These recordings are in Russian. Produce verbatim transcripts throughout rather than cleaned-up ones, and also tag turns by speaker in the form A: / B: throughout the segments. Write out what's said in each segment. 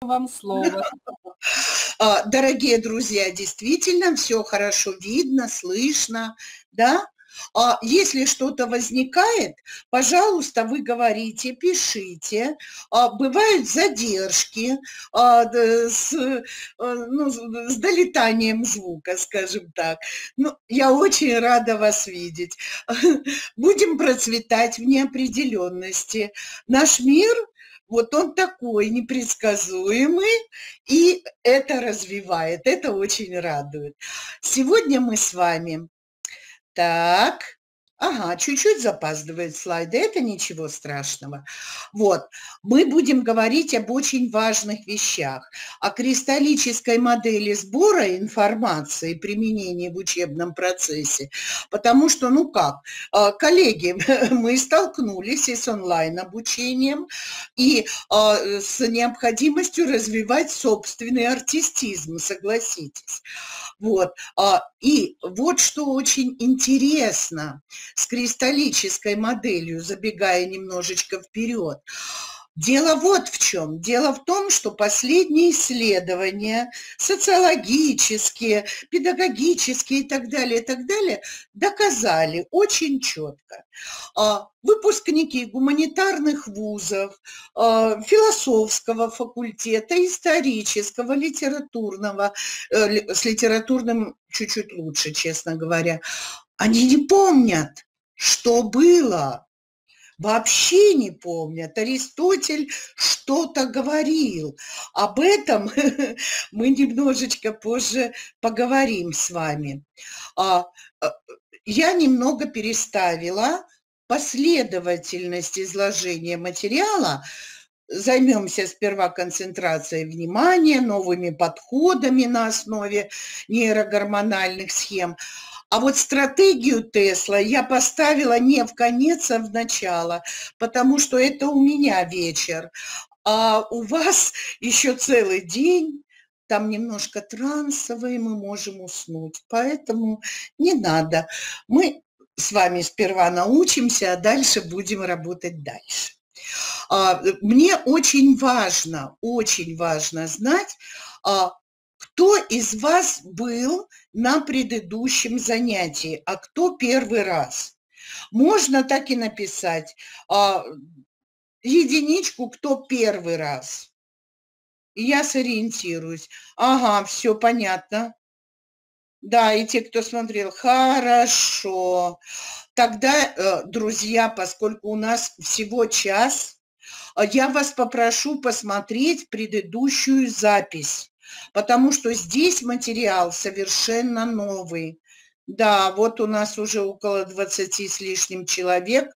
A: вам слово.
B: А, Дорогие друзья, действительно, все хорошо видно, слышно, да? А Если что-то возникает, пожалуйста, вы говорите, пишите. А, Бывают задержки а, д- с, э, ну, с с долетанием звука, скажем так. Ну, я очень рада вас видеть. Будем процветать в неопределенности. Наш мир, вот он такой непредсказуемый, и это развивает, это очень радует. Сегодня мы с вами так, ага, чуть-чуть запаздывают слайды, это ничего страшного. Вот, мы будем говорить об очень важных вещах, о кристаллической модели сбора информации и применения в учебном процессе, потому что, ну как, а, коллеги, мы столкнулись и с онлайн-обучением, и а, с необходимостью развивать собственный артистизм, согласитесь. Вот. а, И вот что очень интересно с кристаллической моделью, забегая немножечко вперед. Дело вот в чем. Дело в том, что последние исследования, социологические, педагогические и так далее, и так далее, доказали очень четко. А, Выпускники гуманитарных вузов, а, философского факультета, исторического, литературного, э, ли- с литературным чуть-чуть лучше, честно говоря, они не помнят, что было. Вообще не помнят. Аристотель что-то говорил. Об этом мы немножечко позже поговорим с вами. А, э, Я немного переставила последовательность изложения материала. Займемся сперва концентрацией внимания, новыми подходами на основе нейрогормональных схем. А вот стратегию Тесла я поставила не в конец, а в начало, потому что это у меня вечер, а у вас еще целый день, там немножко трансовые, мы можем уснуть, поэтому не надо. Мы с вами сперва научимся, а дальше будем работать дальше. А, Мне очень важно, очень важно знать, а, кто из вас был на предыдущем занятии, а кто первый раз. Можно так и написать. а, Единичку, кто первый раз. И я сориентируюсь. Ага, все понятно. Да, и те, кто смотрел, хорошо. Тогда, э, друзья, поскольку у нас всего час, а я вас попрошу посмотреть предыдущую запись, потому что здесь материал совершенно новый. Да, вот у нас уже около двадцати с лишним человек.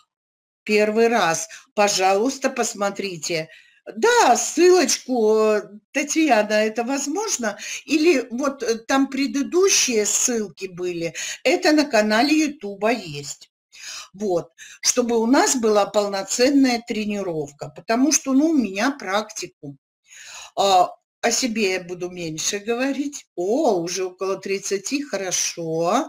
B: Первый раз. Пожалуйста, посмотрите. Да, ссылочку, Татьяна, это возможно? Или вот э, там предыдущие ссылки были, это на канале Ютуба есть. Вот, чтобы у нас была полноценная тренировка, потому что, ну, у меня практикум. А, о себе я буду меньше говорить. О, уже около тридцати, хорошо.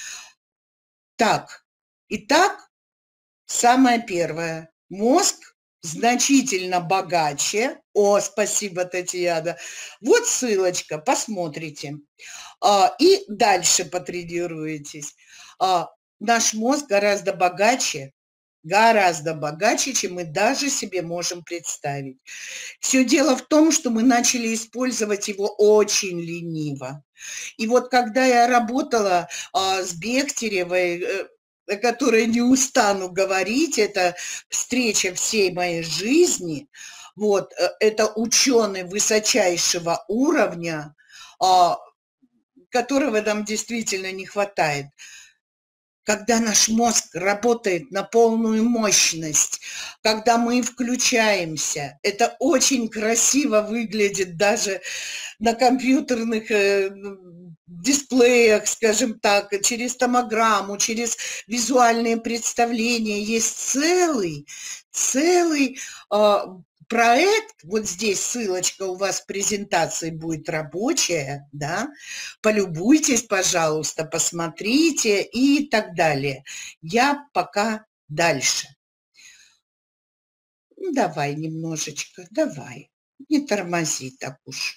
B: Так, итак, самое первое. Мозг значительно богаче. О, спасибо, Татьяна. Вот ссылочка, посмотрите. А, и дальше потренируетесь. А, Наш мозг гораздо богаче, гораздо богаче, чем мы даже себе можем представить. Все дело в том, что мы начали использовать его очень лениво. И вот когда я работала а, с Бехтеревой, э, о которой не устану говорить, это встреча всей моей жизни, вот, э, это ученый высочайшего уровня, а, которого нам действительно не хватает. Когда наш мозг работает на полную мощность, когда мы включаемся, это очень красиво выглядит даже на компьютерных э, дисплеях, скажем так, через томограмму, через визуальные представления. Есть целый, целый э, проект, вот здесь ссылочка у вас в презентации будет рабочая, да, полюбуйтесь, пожалуйста, посмотрите и так далее. Я пока дальше. Ну, давай немножечко, давай. Не тормози так уж.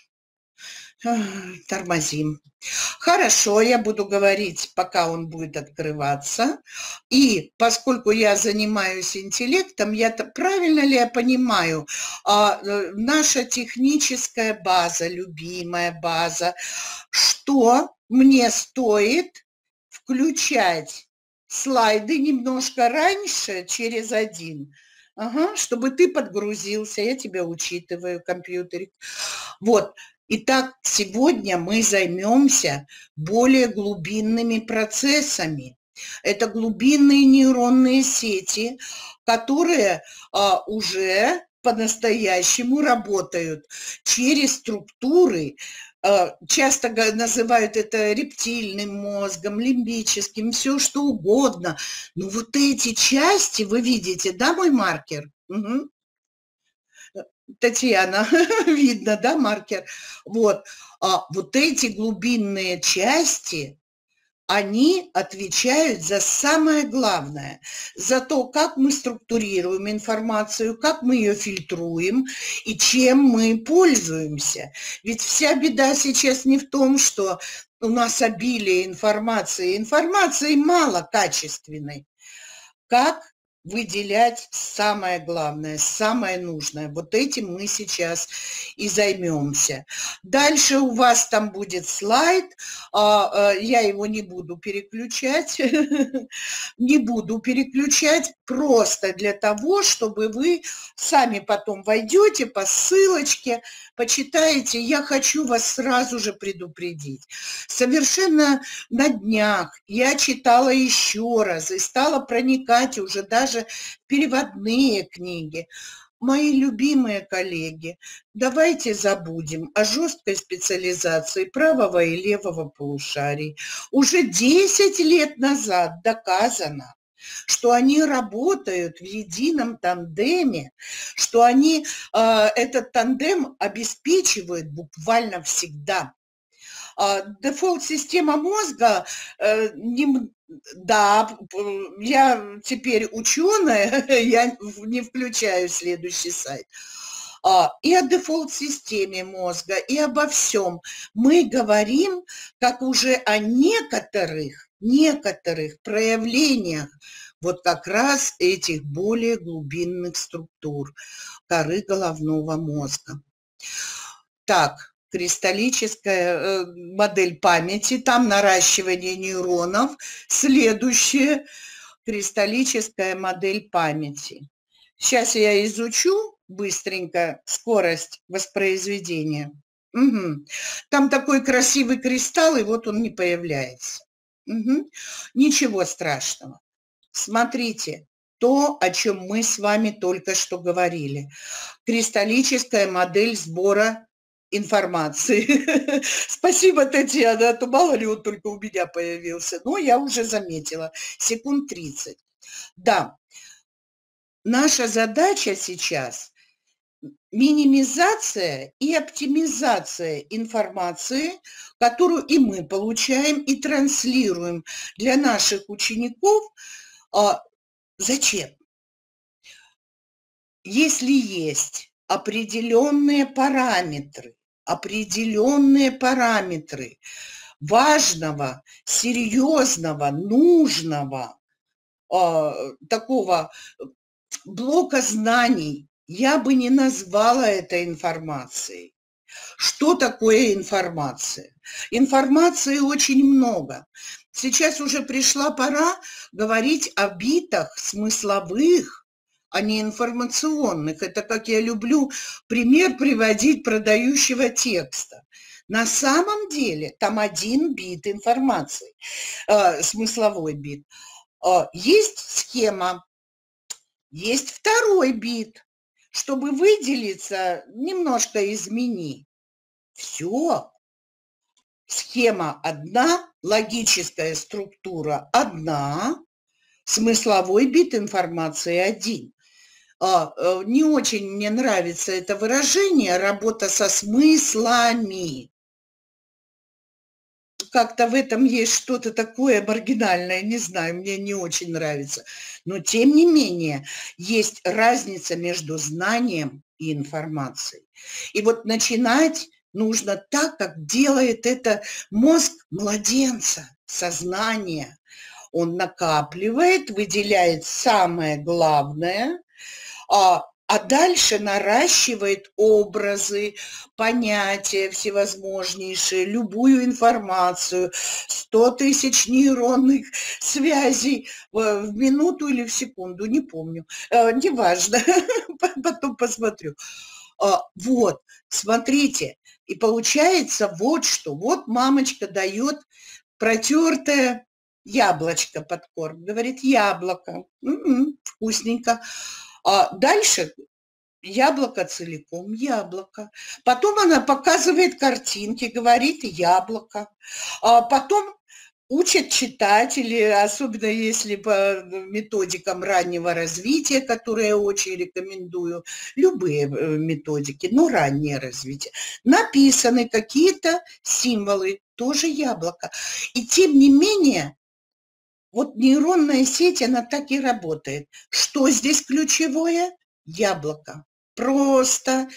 B: Тормозим. Хорошо, я буду говорить, пока он будет открываться. И поскольку я занимаюсь интеллектом, я правильно ли я понимаю, а, наша техническая база, любимая база, что мне стоит включать слайды немножко раньше, через один, ага, чтобы ты подгрузился, я тебя учитываю, компьютерик. Вот. Итак, сегодня мы займемся более глубинными процессами. Это глубинные нейронные сети, которые а, уже по-настоящему работают через структуры. А, часто называют это рептильным мозгом, лимбическим, все что угодно. Но вот эти части, вы видите, да, мой маркер? Угу. Татьяна, видно, да, маркер? Вот, а вот эти глубинные части, они отвечают за самое главное, за то, как мы структурируем информацию, как мы ее фильтруем и чем мы пользуемся. Ведь вся беда сейчас не в том, что у нас обилие информации, информации мало качественной. Как выделять самое главное, самое нужное. Вот этим мы сейчас и займемся. Дальше у вас там будет слайд, я его не буду переключать, не буду переключать, просто для того, чтобы вы сами потом войдете по ссылочке, почитаете. Я хочу вас сразу же предупредить. Совершенно на днях я читала еще раз и стала проникать уже даже переводные книги. Мои любимые коллеги, давайте забудем о жесткой специализации правого и левого полушарий. Уже десять лет назад доказано, что они работают в едином тандеме, что они э, этот тандем обеспечивают буквально всегда. Дефолт-система мозга, э, не, да, я теперь ученая, я не включаю следующий сайт. И о дефолт-системе мозга, и обо всем. Мы говорим как уже о некоторых, некоторых проявлениях вот как раз этих более глубинных структур коры головного мозга. Так. Кристаллическая модель памяти, там наращивание нейронов. Следующее – кристаллическая модель памяти. Сейчас я изучу быстренько скорость воспроизведения. Угу. Там такой красивый кристалл, и вот он не появляется. Угу. Ничего страшного. Смотрите, то, о чем мы с вами только что говорили. Кристаллическая модель сбора информации. Спасибо, Татьяна, а то мало ли он только у меня появился. Но я уже заметила. Секунд тридцать. Да, наша задача сейчас минимизация и оптимизация информации, которую и мы получаем, и транслируем для наших учеников. А зачем? Если есть определенные параметры, определенные параметры важного, серьезного, нужного э, такого блока знаний, я бы не назвала это информацией. Что такое информация? Информации очень много. Сейчас уже пришла пора говорить о битах смысловых, а не информационных. Это, как я люблю, пример приводить продающего текста. На самом деле там один бит информации, э, смысловой бит. Э, есть схема, есть второй бит. Чтобы выделиться, немножко измени. Все. Схема одна, логическая структура одна, смысловой бит информации один. Не очень мне нравится это выражение «работа со смыслами». Как-то в этом есть что-то такое маргинальное, не знаю, мне не очень нравится. Но тем не менее, есть разница между знанием и информацией. И вот начинать нужно так, как делает это мозг младенца, сознание. Он накапливает, выделяет самое главное, а, а дальше наращивает образы, понятия всевозможнейшие, любую информацию, сто тысяч нейронных связей в минуту или в секунду, не помню, неважно, потом посмотрю. Вот, смотрите, и получается вот что, вот мамочка дает протертое яблочко под корм, говорит, яблоко, м-м, вкусненько. А дальше яблоко целиком, яблоко. Потом она показывает картинки, говорит яблоко. А потом учат читать, или особенно если по методикам раннего развития, которые я очень рекомендую, любые методики, но раннее развитие, написаны какие-то символы, тоже яблоко. И тем не менее, вот нейронная сеть, она так и работает. Что здесь ключевое? Яблоко. Просто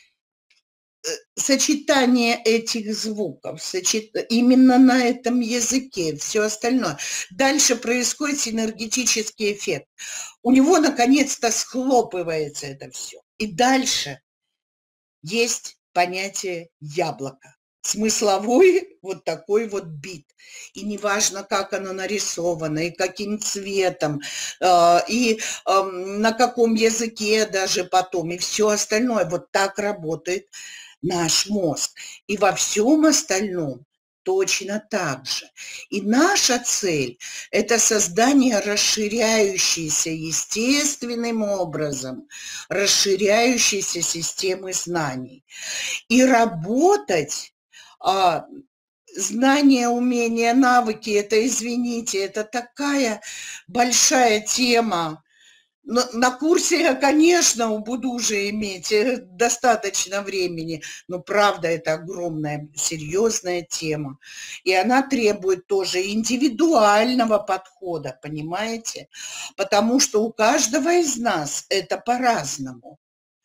B: сочетание этих звуков, сочет... именно на этом языке, все остальное. Дальше происходит синергетический эффект. У него наконец-то схлопывается это все. И дальше есть понятие яблока. Смысловой вот такой вот бит. И неважно, как оно нарисовано, и каким цветом, и на каком языке даже потом, и все остальное. Вот так работает наш мозг. И во всем остальном точно так же. И наша цель – это создание расширяющейся естественным образом, расширяющейся системы знаний. И работать, а, знания, умения, навыки – это, извините, это такая большая тема. На, на курсе я, конечно, буду уже иметь достаточно времени, но правда это огромная, серьезная тема. И она требует тоже индивидуального подхода, понимаете? Потому что у каждого из нас это по-разному.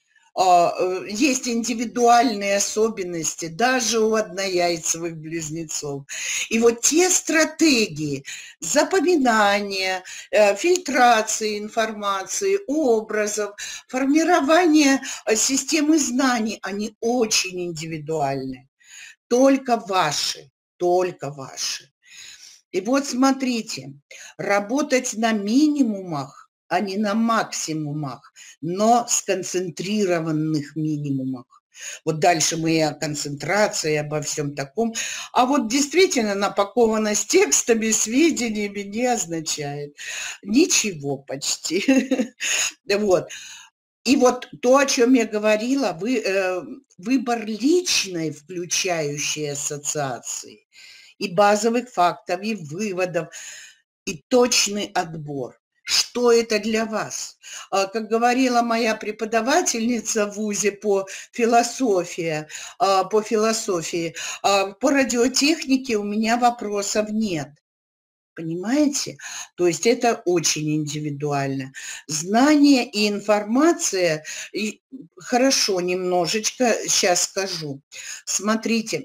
B: Есть индивидуальные особенности даже у однояйцевых близнецов. И вот те стратегии запоминания, фильтрации информации, образов, формирования системы знаний, они очень индивидуальны. Только ваши, только ваши. И вот смотрите, работать на минимумах, а не на максимумах, но сконцентрированных минимумах. Вот дальше мы и о концентрации, и обо всем таком. А вот действительно напакованность текстами, сведениями не означает ничего почти. Вот. И вот то, о чем я говорила, вы, э, выбор личной, включающей ассоциации, и базовых фактов, и выводов, и точный отбор. Что это для вас? Как говорила моя преподавательница в вузе по философии, по философии, по радиотехнике у меня вопросов нет. Понимаете? То есть это очень индивидуально. Знание и информация, и хорошо, немножечко сейчас скажу. Смотрите,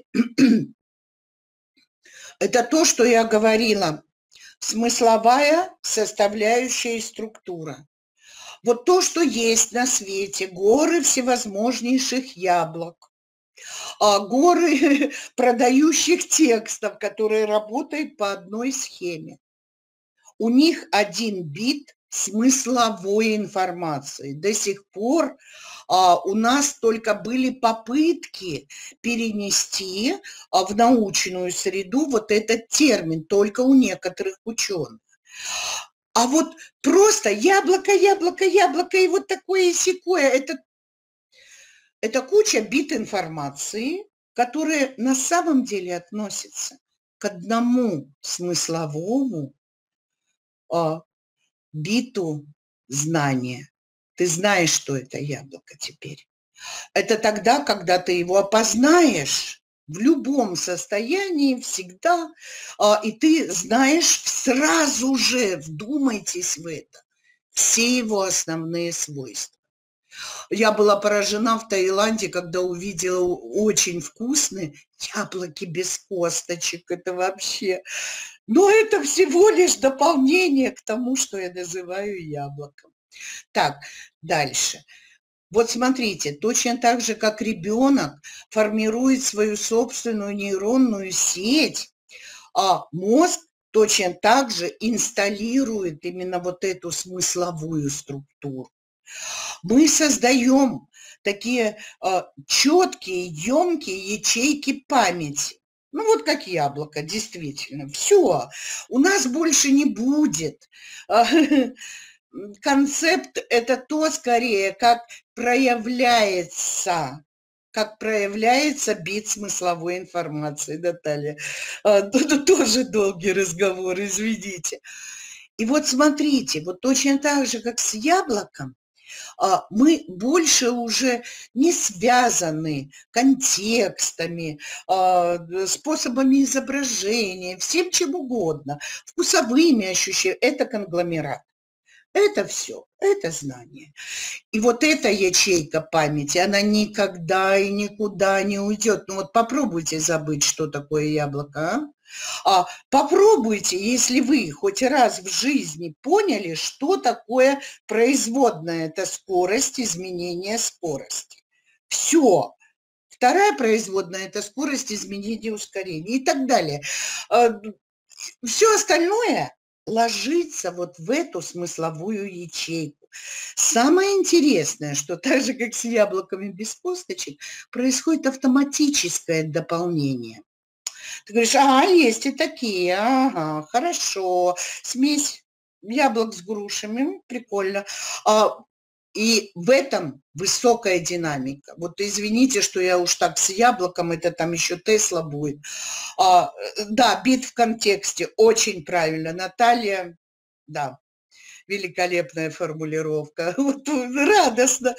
B: это то, что я говорила. Смысловая составляющая и структура. Вот то, что есть на свете, горы всевозможнейших яблок, горы продающих текстов, которые работают по одной схеме. У них один бит смысловой информации. До сих пор а, у нас только были попытки перенести а, в научную среду вот этот термин, только у некоторых ученых. А вот просто яблоко, яблоко, яблоко и вот такое и сякое, это, это куча бит информации, которые на самом деле относятся к одному смысловому а, биту знания. Ты знаешь, что это яблоко теперь. Это тогда, когда ты его опознаешь в любом состоянии всегда, и ты знаешь сразу же, вдумайтесь в это, все его основные свойства. Я была поражена в Таиланде, когда увидела очень вкусные яблоки без косточек. Это вообще... Но это всего лишь дополнение к тому, что я называю яблоком. Так, дальше. Вот смотрите, точно так же, как ребенок формирует свою собственную нейронную сеть, а мозг точно так же инсталирует именно вот эту смысловую структуру. Мы создаем такие а, четкие, емкие ячейки памяти. Ну вот как яблоко, действительно. Все, у нас больше не будет. Концепт – это то, скорее, как проявляется, как проявляется бит смысловой информации, Наталья. Тут тоже долгий разговор, извините. И вот смотрите, вот точно так же, как с яблоком, мы больше уже не связаны контекстами, способами изображения, всем чем угодно, вкусовыми ощущениями. Это конгломерат. Это все, это знание. И вот эта ячейка памяти, она никогда и никуда не уйдет. Ну вот попробуйте забыть, что такое яблоко, а? А попробуйте, если вы хоть раз в жизни поняли, что такое производная, это скорость изменения скорости. Все. Вторая производная – это скорость изменения ускорения и так далее. Все остальное ложится вот в эту смысловую ячейку. Самое интересное, что так же, как с яблоками без косточек, происходит автоматическое дополнение. Ты говоришь, ага, есть и такие, ага, хорошо, смесь яблок с грушами, прикольно. И в этом высокая динамика. Вот извините, что я уж так с яблоком, это там еще Тесла будет. А, да, бит в контексте, очень правильно. Наталья, да, великолепная формулировка. Вот, радостно.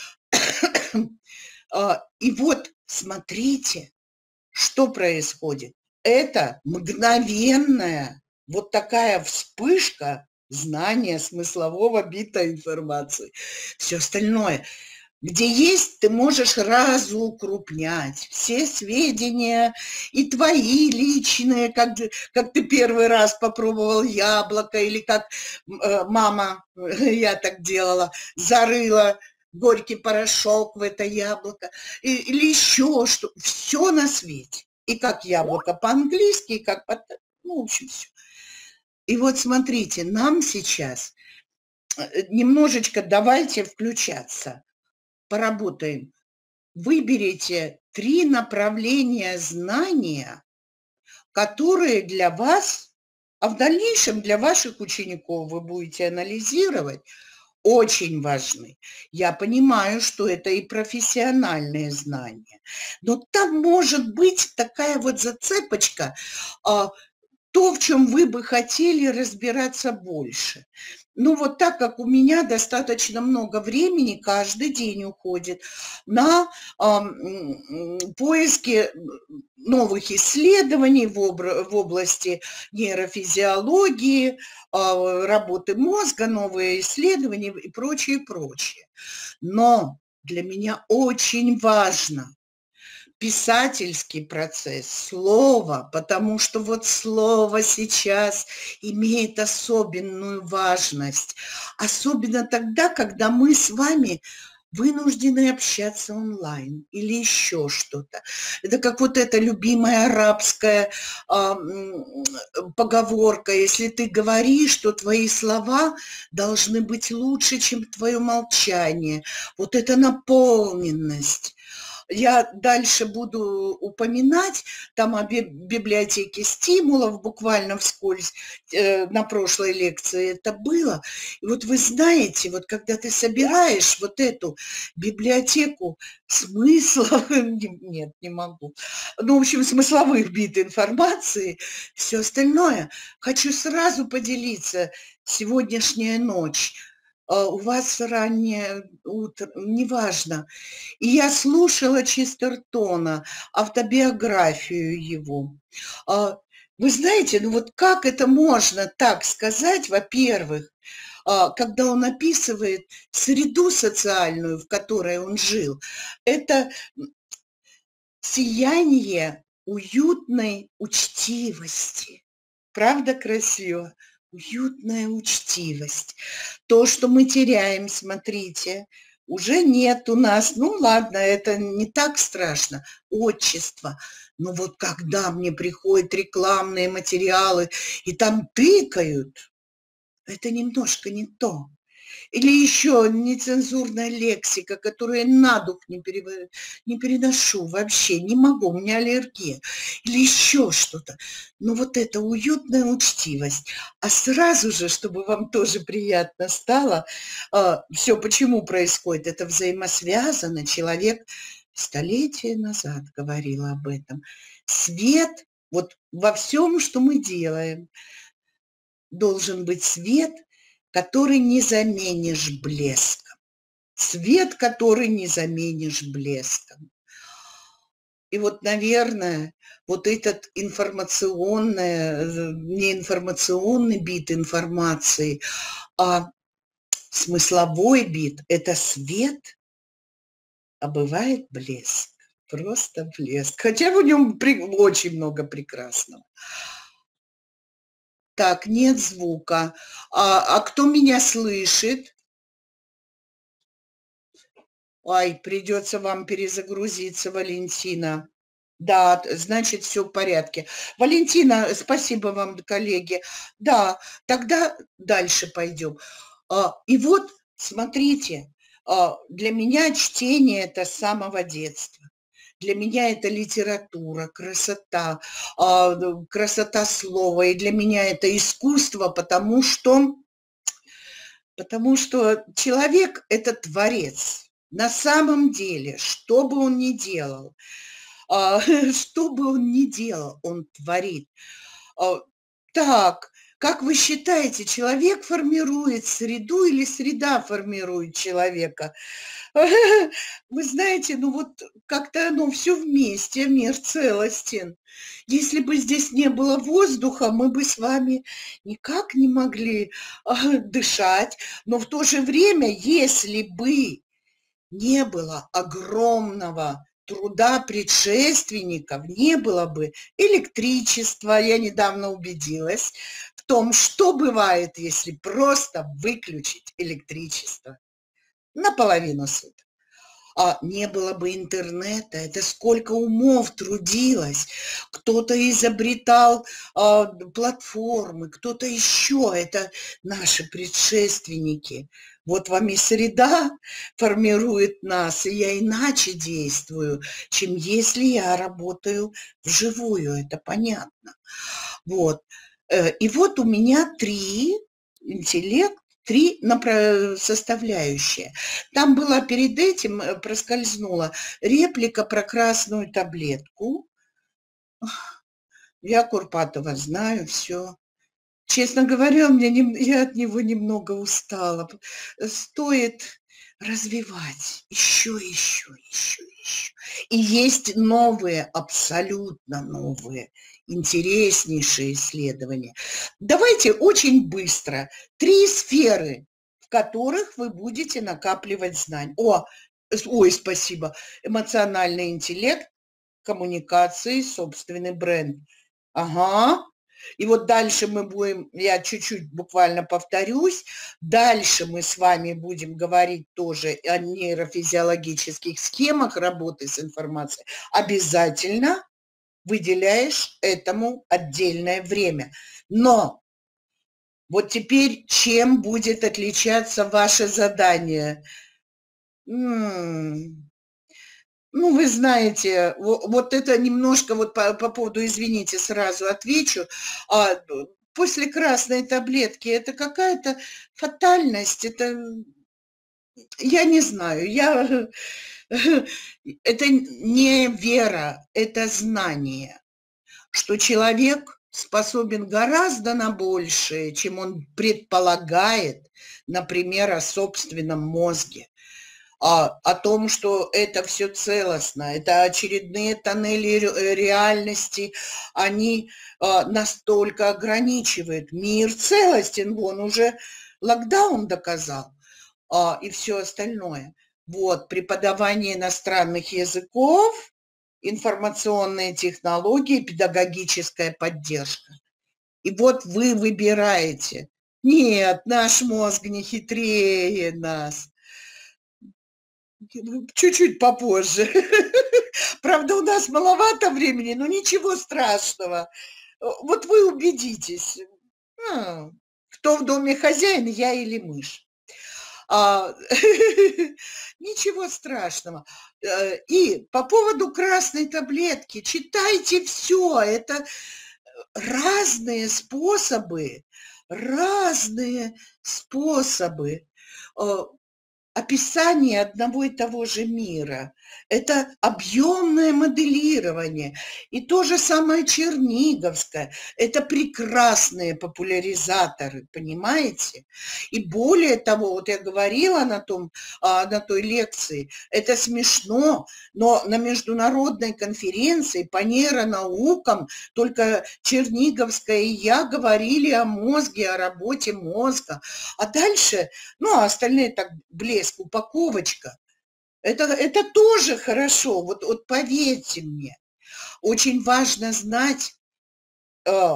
B: И вот смотрите, что происходит. Это мгновенная вот такая вспышка знания смыслового бита информации. Все остальное, где есть, ты можешь разукрупнять все сведения, и твои личные, как, как ты первый раз попробовал яблоко, или как э, мама, я так делала, зарыла горький порошок в это яблоко, и, или еще что, все на свете. И как яблоко по-английски, и как по... Ну, в общем, все. И вот смотрите, нам сейчас немножечко давайте включаться, поработаем. Выберите три направления знания, которые для вас, а в дальнейшем для ваших учеников вы будете анализировать, очень важны. Я понимаю, что это и профессиональные знания, но там может быть такая вот зацепочка, то, в чем вы бы хотели разбираться больше. Ну вот так как у меня достаточно много времени каждый день уходит на э, поиски новых исследований в, об, в области нейрофизиологии, э, работы мозга, новые исследования и прочее, прочее. Но для меня очень важно писательский процесс, слово, потому что вот слово сейчас имеет особенную важность, особенно тогда, когда мы с вами вынуждены общаться онлайн или еще что-то. Это как вот эта любимая арабская э, поговорка, если ты говоришь, то твои слова должны быть лучше, чем твое молчание. Вот эта наполненность. Я дальше буду упоминать там о библиотеке стимулов, буквально вскользь э, на прошлой лекции это было. И вот вы знаете, вот когда ты собираешь вот эту библиотеку смыслов, нет, не могу, ну, в общем, смысловых бит информации, все остальное, хочу сразу поделиться, сегодняшняя ночь, у вас раннее утро, неважно. И я слушала Честертона, автобиографию его. Вы знаете, ну вот как это можно так сказать, во-первых, когда он описывает среду социальную, в которой он жил. Это сияние уютной учтивости. Правда красиво? Уютная учтивость. То, что мы теряем, смотрите, уже нет у нас. Ну ладно, это не так страшно. Отчество. Но вот когда мне приходят рекламные материалы и там тыкают, это немножко не то. Или еще нецензурная лексика, которую я на дух не, пере... не переношу вообще, не могу, у меня аллергия. Или еще что-то. Но вот эта уютная учтивость. А сразу же, чтобы вам тоже приятно стало, все почему происходит, это взаимосвязано. Человек столетия назад говорил об этом. Свет, вот во всем, что мы делаем, должен быть свет, который не заменишь блеском. Свет, который не заменишь блеском. И вот, наверное, вот этот информационный, не информационный бит информации, а смысловой бит – это свет, а бывает блеск. Просто блеск. Хотя в нем очень много прекрасного. Так, нет звука. А, а кто меня слышит? Ай, придется вам перезагрузиться, Валентина. Да, значит, все в порядке. Валентина, спасибо вам, коллеги. Да, тогда дальше пойдем. И вот, смотрите, для меня чтение – это с самого детства. Для меня это литература, красота, красота слова. И для меня это искусство, потому что, потому что человек – это творец. На самом деле, что бы он ни делал, что бы он ни делал, он творит. Так, как вы считаете, человек формирует среду или среда формирует человека? Вы знаете, ну вот как-то оно все вместе, мир целостен. Если бы здесь не было воздуха, мы бы с вами никак не могли дышать. Но в то же время, если бы не было огромного труда предшественников, не было бы электричества. Я недавно убедилась в том, что бывает, если просто выключить электричество наполовину суток. А не было бы интернета, это сколько умов трудилось. Кто-то изобретал а, платформы, кто-то еще, это наши предшественники. Вот вам и среда формирует нас, и я иначе действую, чем если я работаю вживую, это понятно. Вот. И вот у меня три интеллект, три составляющие. Там была перед этим, проскользнула реплика про красную таблетку. Я Курпатова знаю, все. Честно говоря, мне не, я от него немного устала. Стоит развивать еще, еще, еще, еще. И есть новые, абсолютно новые, интереснейшие исследования. Давайте очень быстро. Три сферы, в которых вы будете накапливать знания. О, ой, спасибо. Эмоциональный интеллект, коммуникации, собственный бренд. Ага. И вот дальше мы будем, я чуть-чуть буквально повторюсь, дальше мы с вами будем говорить тоже о нейрофизиологических схемах работы с информацией. Обязательно выделяешь этому отдельное время. Но вот теперь чем будет отличаться ваше задание? М-м- Ну, вы знаете, вот это немножко вот по, по поводу, извините, сразу отвечу. А, после красной таблетки это какая-то фатальность, это, я не знаю, я, это не вера, это знание, что человек способен гораздо на большее, чем он предполагает, например, о собственном мозге. О, о том, что это все целостно, это очередные тоннели реальности, они а, настолько ограничивают. Мир целостен, вон уже локдаун доказал, а, и все остальное. Вот, преподавание иностранных языков, информационные технологии, педагогическая поддержка. И вот вы выбираете. Нет, наш мозг не хитрее нас. Чуть-чуть попозже. Правда, у нас маловато времени, но ничего страшного. Вот вы убедитесь, а, кто в доме хозяин, я или мышь. А, ничего страшного. Э, И по поводу красной таблетки, читайте все. Это разные способы, разные способы э, описание одного и того же мира. Это объемное моделирование. И то же самое Черниговское. Это прекрасные популяризаторы, понимаете? И более того, вот я говорила на, том, на той лекции, это смешно, но на международной конференции по нейронаукам только Черниговская и я говорили о мозге, о работе мозга. А дальше, ну, а остальные так блеск, упаковочка. Это, это тоже хорошо, вот, вот поверьте мне. Очень важно знать э,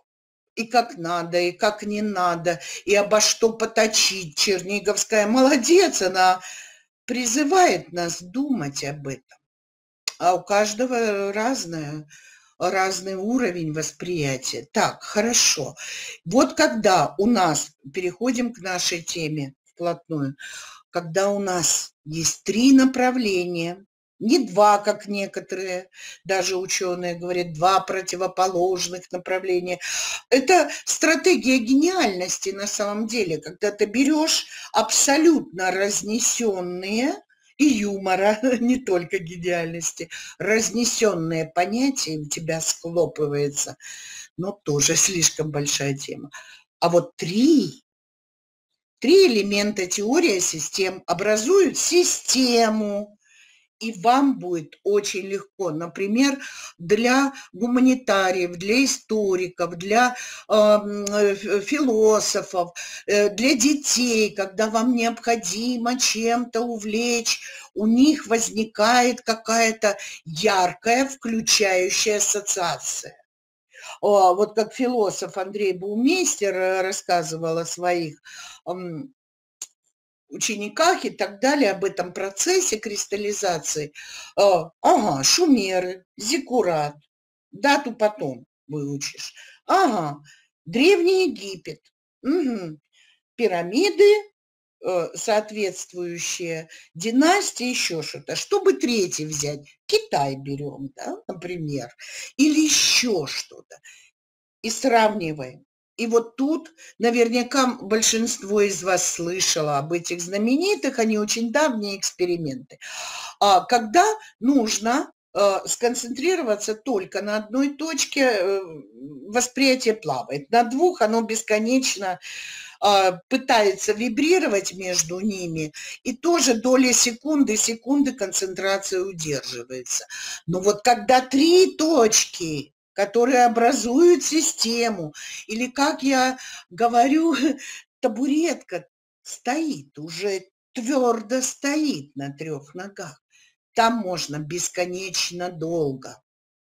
B: и как надо, и как не надо, и обо что поточить. Черниговская молодец, она призывает нас думать об этом. А у каждого разное, разный уровень восприятия. Так, хорошо. Вот когда у нас, переходим к нашей теме вплотную, когда у нас есть три направления, не два, как некоторые, даже ученые говорят, два противоположных направления. Это стратегия гениальности на самом деле, когда ты берешь абсолютно разнесенные и юмора, не только гениальности, разнесенные понятия у тебя схлопывается, но тоже слишком большая тема. А вот три Три элемента теории систем образуют систему, и вам будет очень легко. Например, для гуманитариев, для историков, для э, философов, э, для детей, когда вам необходимо чем-то увлечь, у них возникает какая-то яркая, включающая ассоциация. Вот как философ Андрей Баумейстер рассказывал о своих учениках и так далее, об этом процессе кристаллизации. Ага, шумеры, зиккурат, дату потом выучишь. Ага, Древний Египет, угу. Пирамиды, соответствующие династии, еще что-то. Чтобы третий взять, Китай берем, да, например, или еще что-то. И сравниваем. И вот тут наверняка большинство из вас слышало об этих знаменитых, они очень давние эксперименты, когда нужно сконцентрироваться только на одной точке, восприятие плавает, на двух оно бесконечно пытается вибрировать между ними, и тоже доля секунды, секунды концентрация удерживается. Но вот когда три точки, которые образуют систему, или, как я говорю, табуретка стоит, уже твердо стоит на трех ногах, там можно бесконечно долго.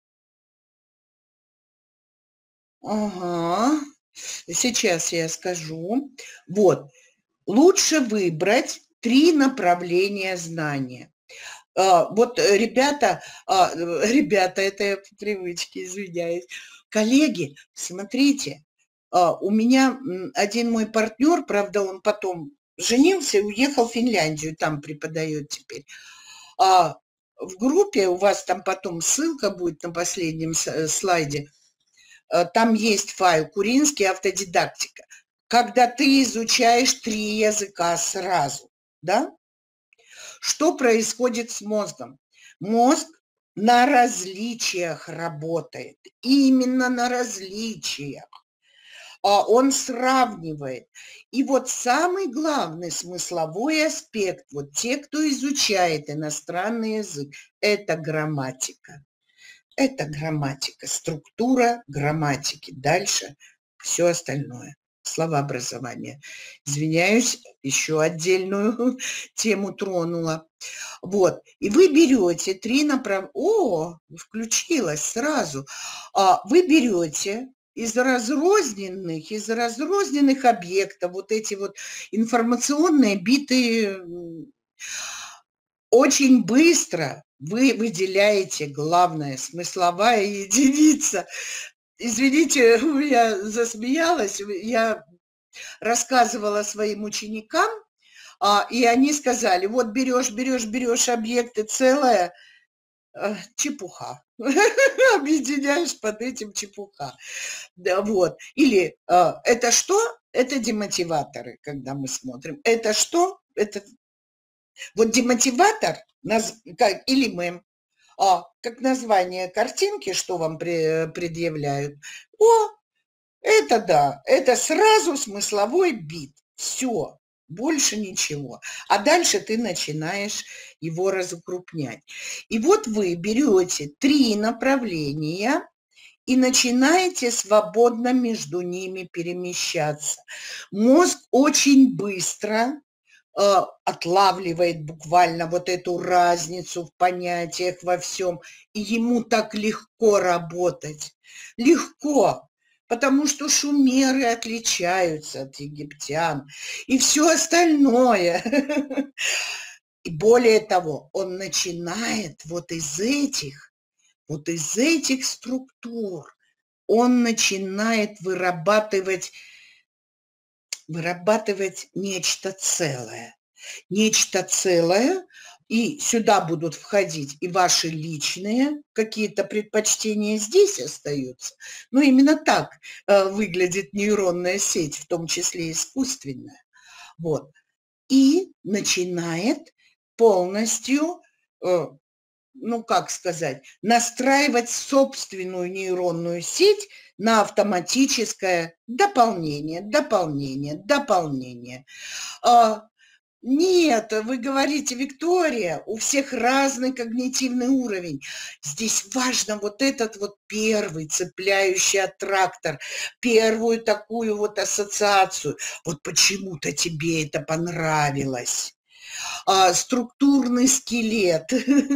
B: Ага. Сейчас я скажу. Вот. Лучше выбрать три направления знания. Вот ребята, ребята, это я по привычке, извиняюсь. Коллеги, смотрите, у меня один мой партнер, правда, он потом женился и уехал в Финляндию, там преподает теперь. В группе, у вас там потом ссылка будет на последнем слайде, там есть файл «Куринский автодидактика», когда ты изучаешь три языка сразу, да? Что происходит с мозгом? Мозг на различиях работает, именно на различиях. Он сравнивает. И вот самый главный смысловой аспект, вот те, кто изучает иностранный язык, это грамматика. Это грамматика, структура грамматики. Дальше все остальное. словообразование. Извиняюсь, еще отдельную тему тронула. Вот, и вы берете три направления. О, включилась сразу. Вы берете из разрозненных, из разрозненных объектов вот эти вот информационные биты. Очень быстро вы выделяете, главное, смысловая единица. Извините, я засмеялась, я рассказывала своим ученикам, и они сказали, вот берешь, берешь, берешь объекты целое, чепуха. Объединяешь под этим чепуха. Да, вот. Или это что? Это демотиваторы, когда мы смотрим. Это что? Это... Вот демотиватор, или мы, а, как название картинки, что вам предъявляют. О, это да, это сразу смысловой бит. Все, больше ничего. А дальше ты начинаешь его разукрупнять. И вот вы берете три направления и начинаете свободно между ними перемещаться. Мозг очень быстро отлавливает буквально вот эту разницу в понятиях во всем, и ему так легко работать. Легко, потому что шумеры отличаются от египтян, и все остальное. И более того, он начинает вот из этих, вот из этих структур, он начинает вырабатывать вырабатывать нечто целое. Нечто целое, и сюда будут входить и ваши личные какие-то предпочтения здесь остаются. Но именно так э, выглядит нейронная сеть, в том числе искусственная. Вот. И начинает полностью, э, ну как сказать, настраивать собственную нейронную сеть на автоматическое дополнение, дополнение, дополнение. А, нет, вы говорите, Виктория, у всех разный когнитивный уровень. Здесь важно вот этот вот первый цепляющий аттрактор, первую такую вот ассоциацию. Вот почему-то тебе это понравилось. А, структурный скелет.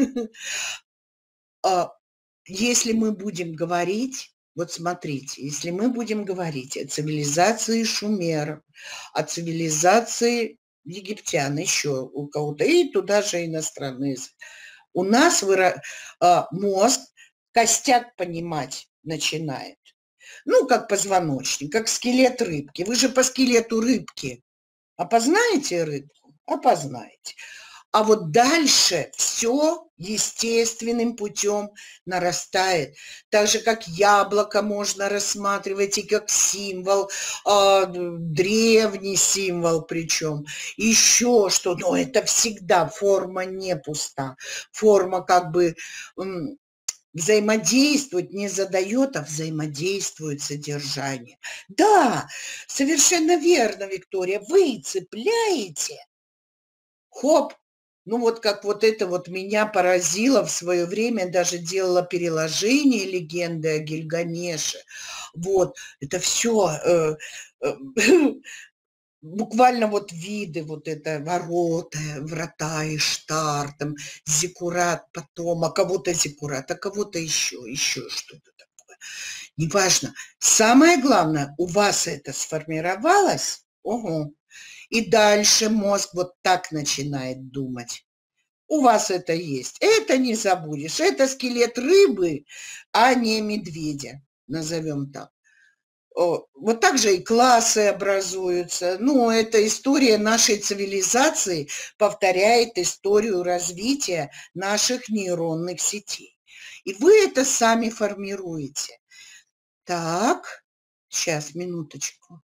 B: Если мы будем говорить, вот смотрите, если мы будем говорить о цивилизации шумеров, о цивилизации египтян, еще у кого-то, и туда же иностранные языки, у нас выра... мозг костяк понимать начинает. Ну, как позвоночник, как скелет рыбки. Вы же по скелету рыбки опознаете рыбку? Опознаете. А вот дальше все естественным путем нарастает. Так же, как яблоко можно рассматривать и как символ, э, древний символ причем. Еще что, но это всегда форма не пуста. Форма как бы м, взаимодействовать не задает, а взаимодействует содержание. Да, совершенно верно, Виктория, вы цепляете, хоп. Ну, вот как вот это вот меня поразило в свое время, даже делала переложение легенды о Гильгамеше. Вот, это все э, э, буквально вот виды, вот это ворота, врата, Иштар, там, зиккурат потом, а кого-то зиккурат, а кого-то еще, еще что-то такое. Неважно. Самое главное, у вас это сформировалось, ого. И дальше мозг вот так начинает думать. У вас это есть. Это не забудешь. Это скелет рыбы, а не медведя, назовем так. Вот так же и классы образуются. Ну, эта история нашей цивилизации повторяет историю развития наших нейронных сетей. И вы это сами формируете. Так, сейчас, минуточку.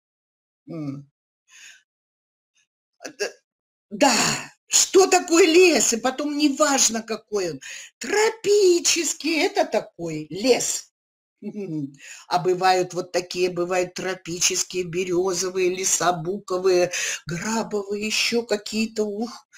B: Да, что такое лес, и потом неважно какой он. Тропический – это такой лес. А бывают вот такие, бывают тропические, березовые, леса буковые, грабовые, еще какие-то, ух,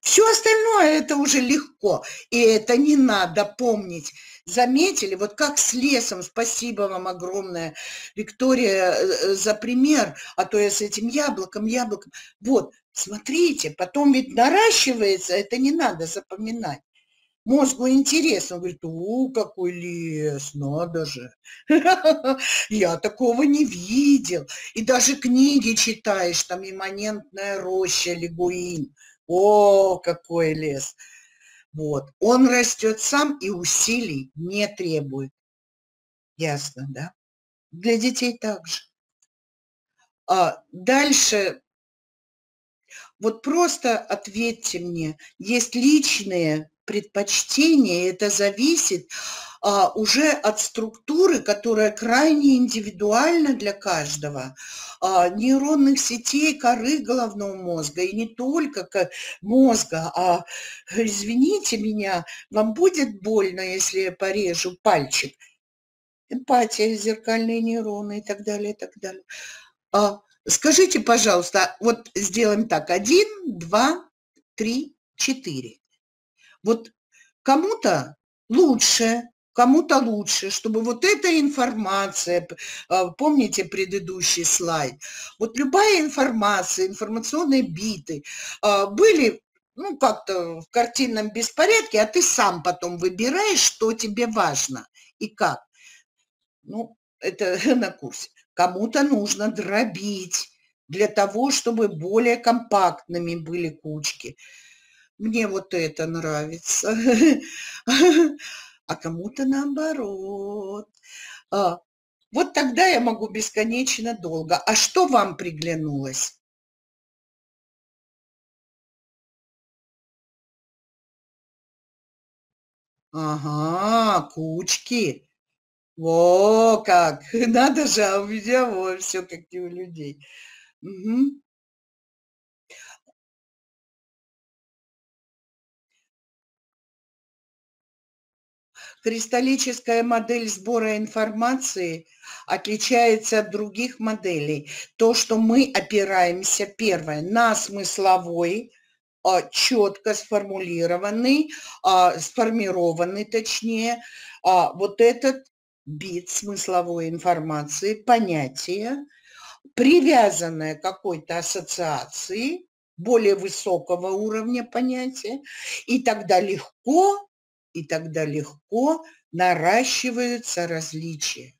B: Все остальное это уже легко, и это не надо помнить. Заметили, вот как с лесом, спасибо вам огромное, Виктория, за пример, а то я с этим яблоком, яблоком. Вот, смотрите, потом ведь наращивается, это не надо запоминать. Мозгу интересно, он говорит, о, какой лес, надо же, я такого не видел. И даже книги читаешь, там имманентная роща, Лигуин, о, какой лес. Вот, он растет сам и усилий не требует. Ясно, да? Для детей также. А дальше, вот просто ответьте мне, есть личные предпочтения, это зависит а, уже от структуры, которая крайне индивидуальна для каждого, а, нейронных сетей, коры головного мозга, и не только мозга, а, извините меня, вам будет больно, если я порежу пальчик, эмпатия, зеркальные нейроны и так далее, и так далее. А, скажите, пожалуйста, вот сделаем так, один, два, три, четыре. Вот кому-то лучше, кому-то лучше, чтобы вот эта информация, помните предыдущий слайд, вот любая информация, информационные биты были, ну, как-то в картинном беспорядке, а ты сам потом выбираешь, что тебе важно и как. Ну, это на курсе. Кому-то нужно дробить для того, чтобы более компактными были кучки. Мне вот это нравится. А кому-то наоборот. А, вот тогда я могу бесконечно долго. А что вам приглянулось? Ага, кучки. Во как! Надо же, а у меня вот все как и у людей. Угу. Кристаллическая модель сбора информации отличается от других моделей. То, что мы опираемся, первое, на смысловой, четко сформулированный, сформированный, точнее, вот этот бит смысловой информации, понятие, привязанное к какой-то ассоциации, более высокого уровня понятия, и тогда легко, и тогда легко наращиваются различия.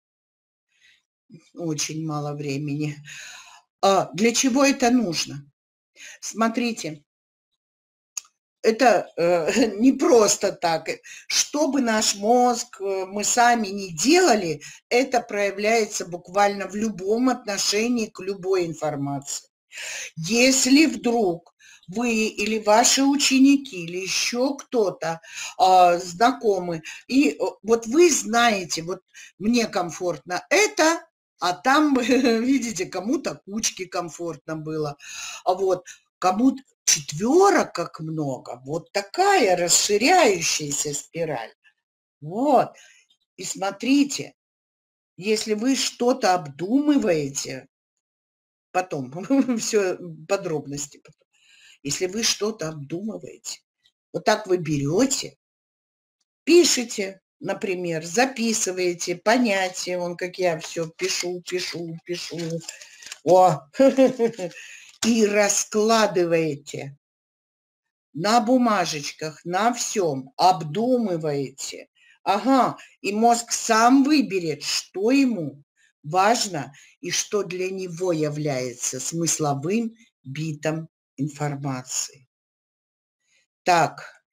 B: Очень мало времени. А для чего это нужно? Смотрите, это э, не просто так. Что бы наш мозг, мы сами не делали, это проявляется буквально в любом отношении к любой информации. Если вдруг вы или ваши ученики, или еще кто-то э, знакомы, и вот вы знаете, вот мне комфортно это, а там, видите, кому-то кучки комфортно было, а вот кому-то четверок как много, вот такая расширяющаяся спираль. Вот, и смотрите, если вы что-то обдумываете, потом, все подробности потом, если вы что-то обдумываете, вот так вы берете, пишите, например, записываете понятия, вон как я все пишу, пишу, пишу, о, и раскладываете на бумажечках, на всем, обдумываете. Ага, и мозг сам выберет, что ему важно и что для него является смысловым битом информации. Так,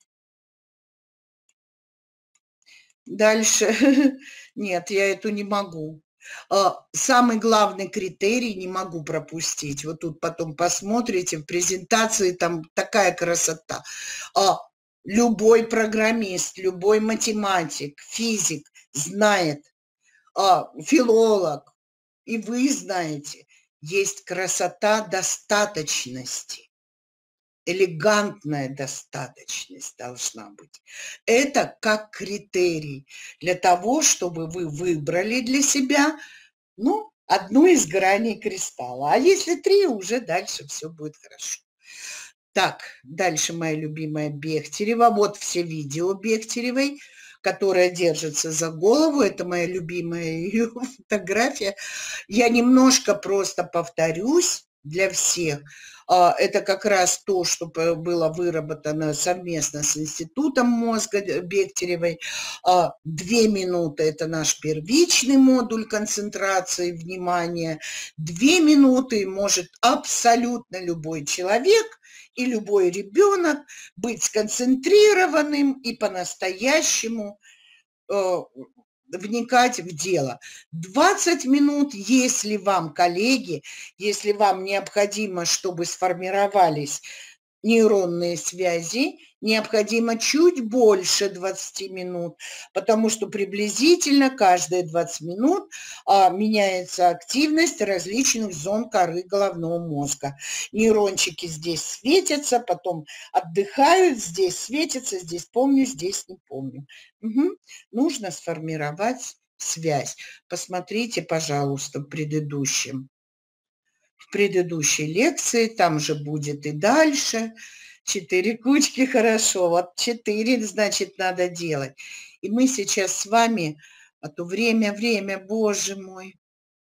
B: дальше. Нет, я эту не могу. Самый главный критерий не могу пропустить. Вот тут потом посмотрите, в презентации там такая красота. Любой программист, любой математик, физик знает, филолог, и вы знаете, есть красота достаточности. Элегантная достаточность должна быть. Это как критерий для того, чтобы вы выбрали для себя, ну, одну из граней кристалла. А если три, уже дальше все будет хорошо. Так, дальше моя любимая Бехтерева. Вот все видео Бехтеревой, которая держится за голову. Это моя любимая ее фотография. Я немножко просто повторюсь для всех. Это как раз то, что было выработано совместно с Институтом мозга Бехтеревой. Две минуты – это наш первичный модуль концентрации внимания. Две минуты может абсолютно любой человек и любой ребенок быть сконцентрированным и по-настоящему вникать в дело. двадцать минут, если вам, коллеги, если вам необходимо, чтобы сформировались нейронные связи, необходимо чуть больше двадцати минут, потому что приблизительно каждые двадцать минут а, меняется активность различных зон коры головного мозга. Нейрончики здесь светятся, потом отдыхают, здесь светятся, здесь помню, здесь не помню. Угу. Нужно сформировать связь. Посмотрите, пожалуйста, в предыдущем. В предыдущей лекции, там же будет и дальше. Четыре кучки, хорошо. Вот четыре, значит, надо делать. И мы сейчас с вами, а то время, время, боже мой.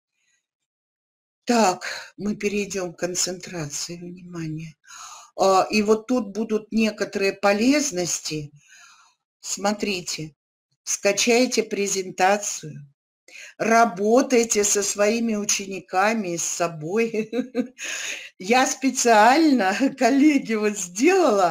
B: Так, мы перейдем к концентрации внимания. И вот тут будут некоторые полезности. Смотрите, скачайте презентацию. Работайте со своими учениками и с собой. Я специально, коллеги, вот сделала,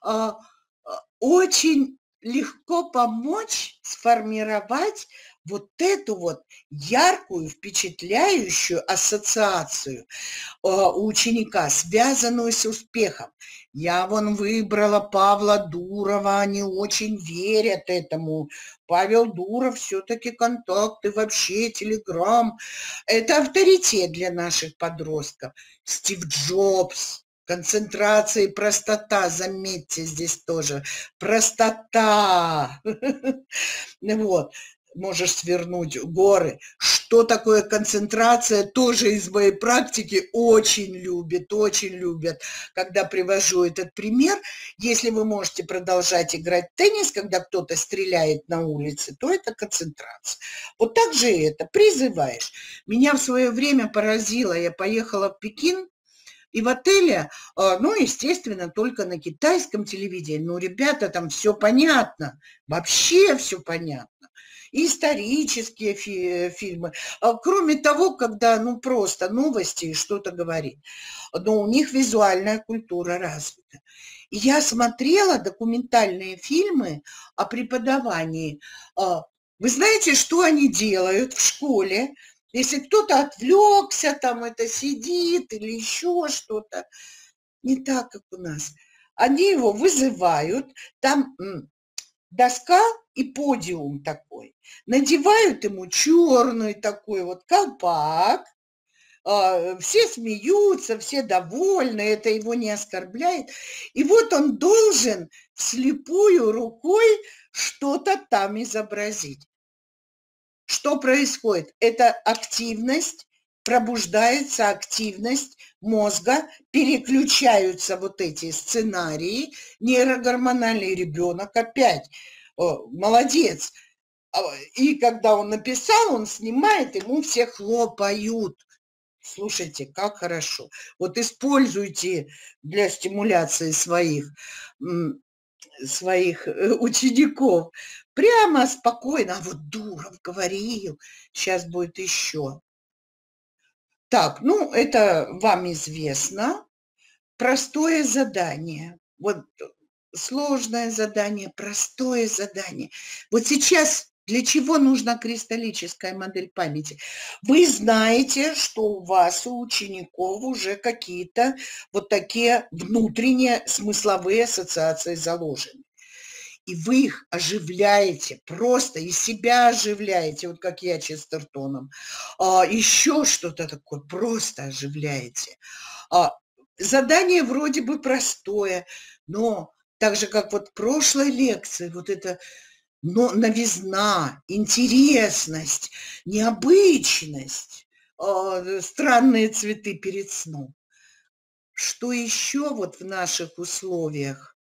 B: очень легко помочь сформировать вот эту вот яркую, впечатляющую ассоциацию у ученика, связанную с успехом. Я вон выбрала Павла Дурова, они очень верят этому. Павел Дуров все-таки контакты, вообще Телеграм. Это авторитет для наших подростков. Стив Джобс. Концентрация и простота, заметьте, здесь тоже простота. Вот. Можешь свернуть горы. Что такое концентрация, тоже из моей практики очень любят, очень любят, когда привожу этот пример. Если вы можете продолжать играть в теннис, когда кто-то стреляет на улице, то это концентрация. Вот так же это, призываешь. Меня в свое время поразило, я поехала в Пекин, и в отеле, ну, естественно, только на китайском телевидении. Ну, ребята, там все понятно, вообще все понятно. Исторические фи фильмы. Кроме того, когда, ну, просто новости и что-то говорит. Но у них визуальная культура развита. И я смотрела документальные фильмы о преподавании. Вы знаете, что они делают в школе? Если кто-то отвлекся, там это сидит или еще что-то, не так, как у нас. Они его вызывают, там доска и подиум такой. Надевают ему черный такой вот колпак, все смеются, все довольны, это его не оскорбляет. И вот он должен вслепую рукой что-то там изобразить. Что происходит? Это активность, пробуждается активность мозга, переключаются вот эти сценарии, нейрогормональный ребенок опять, о, молодец. И когда он написал, он снимает, ему все хлопают. Слушайте, как хорошо. Вот используйте для стимуляции своих, своих учеников. Прямо спокойно. А вот Дуров говорил, сейчас будет еще. Так, ну, это вам известно. Простое задание. Вот сложное задание, простое задание. Вот сейчас для чего нужна кристаллическая модель памяти? Вы знаете, что у вас, у учеников уже какие-то вот такие внутренние смысловые ассоциации заложены. И вы их оживляете, просто и себя оживляете, вот как я Честертоном. А, еще что-то такое, просто оживляете. А, задание вроде бы простое, но так же, как вот в прошлой лекции, вот это но новизна, интересность, необычность, э, странные цветы перед сном. что еще вот в наших условиях,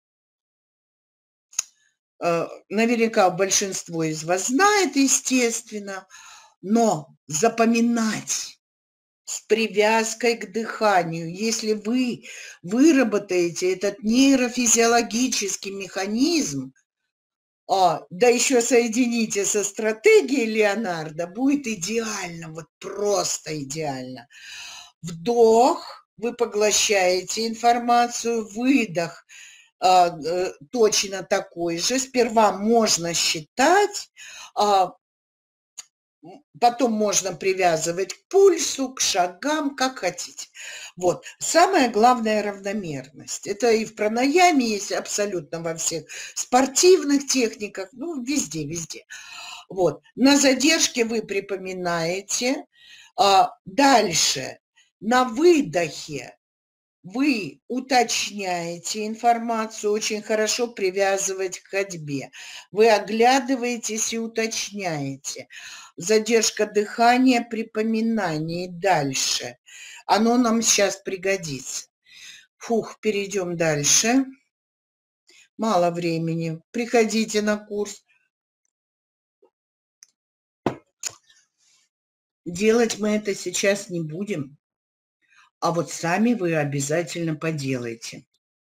B: э, наверняка большинство из вас знает, естественно, но запоминать с привязкой к дыханию. Если вы выработаете этот нейрофизиологический механизм, а, да еще соедините со стратегией Леонардо, будет идеально, вот просто идеально. Вдох, вы поглощаете информацию, выдох а, э, точно такой же. Сперва можно считать, а, потом можно привязывать к пульсу, к шагам, как хотите. Вот. Самое главное – равномерность. Это и в пранаяме есть абсолютно во всех спортивных техниках, ну, везде, везде. Вот. На задержке вы припоминаете. А, дальше. На выдохе вы уточняете информацию, очень хорошо привязывать к ходьбе. Вы оглядываетесь и уточняете. Задержка дыхания, припоминание и дальше. Оно нам сейчас пригодится. Фух, перейдем дальше. Мало времени. Приходите на курс. Делать мы это сейчас не будем. А вот сами вы обязательно поделайте.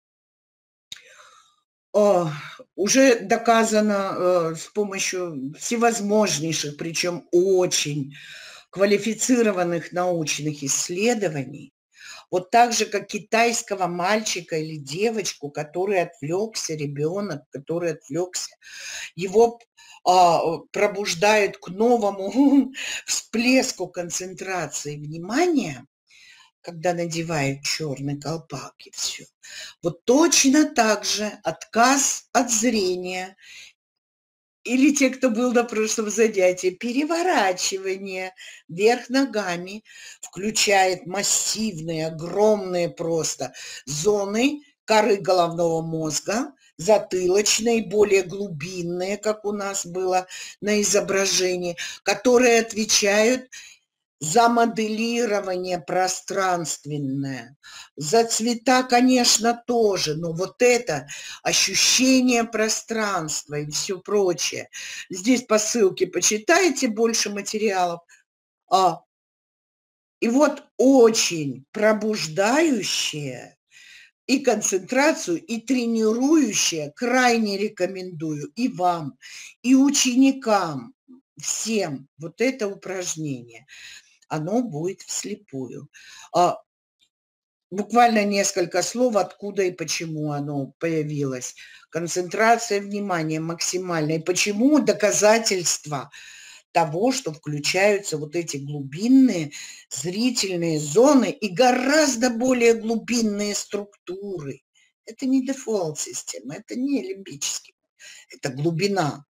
B: О, уже доказано э, с помощью всевозможнейших, причем очень квалифицированных научных исследований, вот так же, как китайского мальчика или девочку, который отвлекся, ребенок, который отвлекся, его а, пробуждают к новому всплеску концентрации внимания, когда надевают черный колпак и все. Вот точно так же отказ от зрения или те, кто был на прошлом занятии, переворачивание вверх ногами включает массивные, огромные просто зоны коры головного мозга, затылочные, более глубинные, как у нас было на изображении, которые отвечают за моделирование пространственное, за цвета, конечно, тоже, но вот это ощущение пространства и все прочее. Здесь по ссылке почитайте больше материалов. А, и вот очень пробуждающее и концентрацию, и тренирующее крайне рекомендую и вам, и ученикам, всем вот это упражнение. Оно будет вслепую. А, буквально несколько слов, откуда и почему оно появилось. Концентрация внимания максимальная. И почему доказательства того, что включаются вот эти глубинные зрительные зоны и гораздо более глубинные структуры. Это не дефолт-система, это не лимбический, это глубина.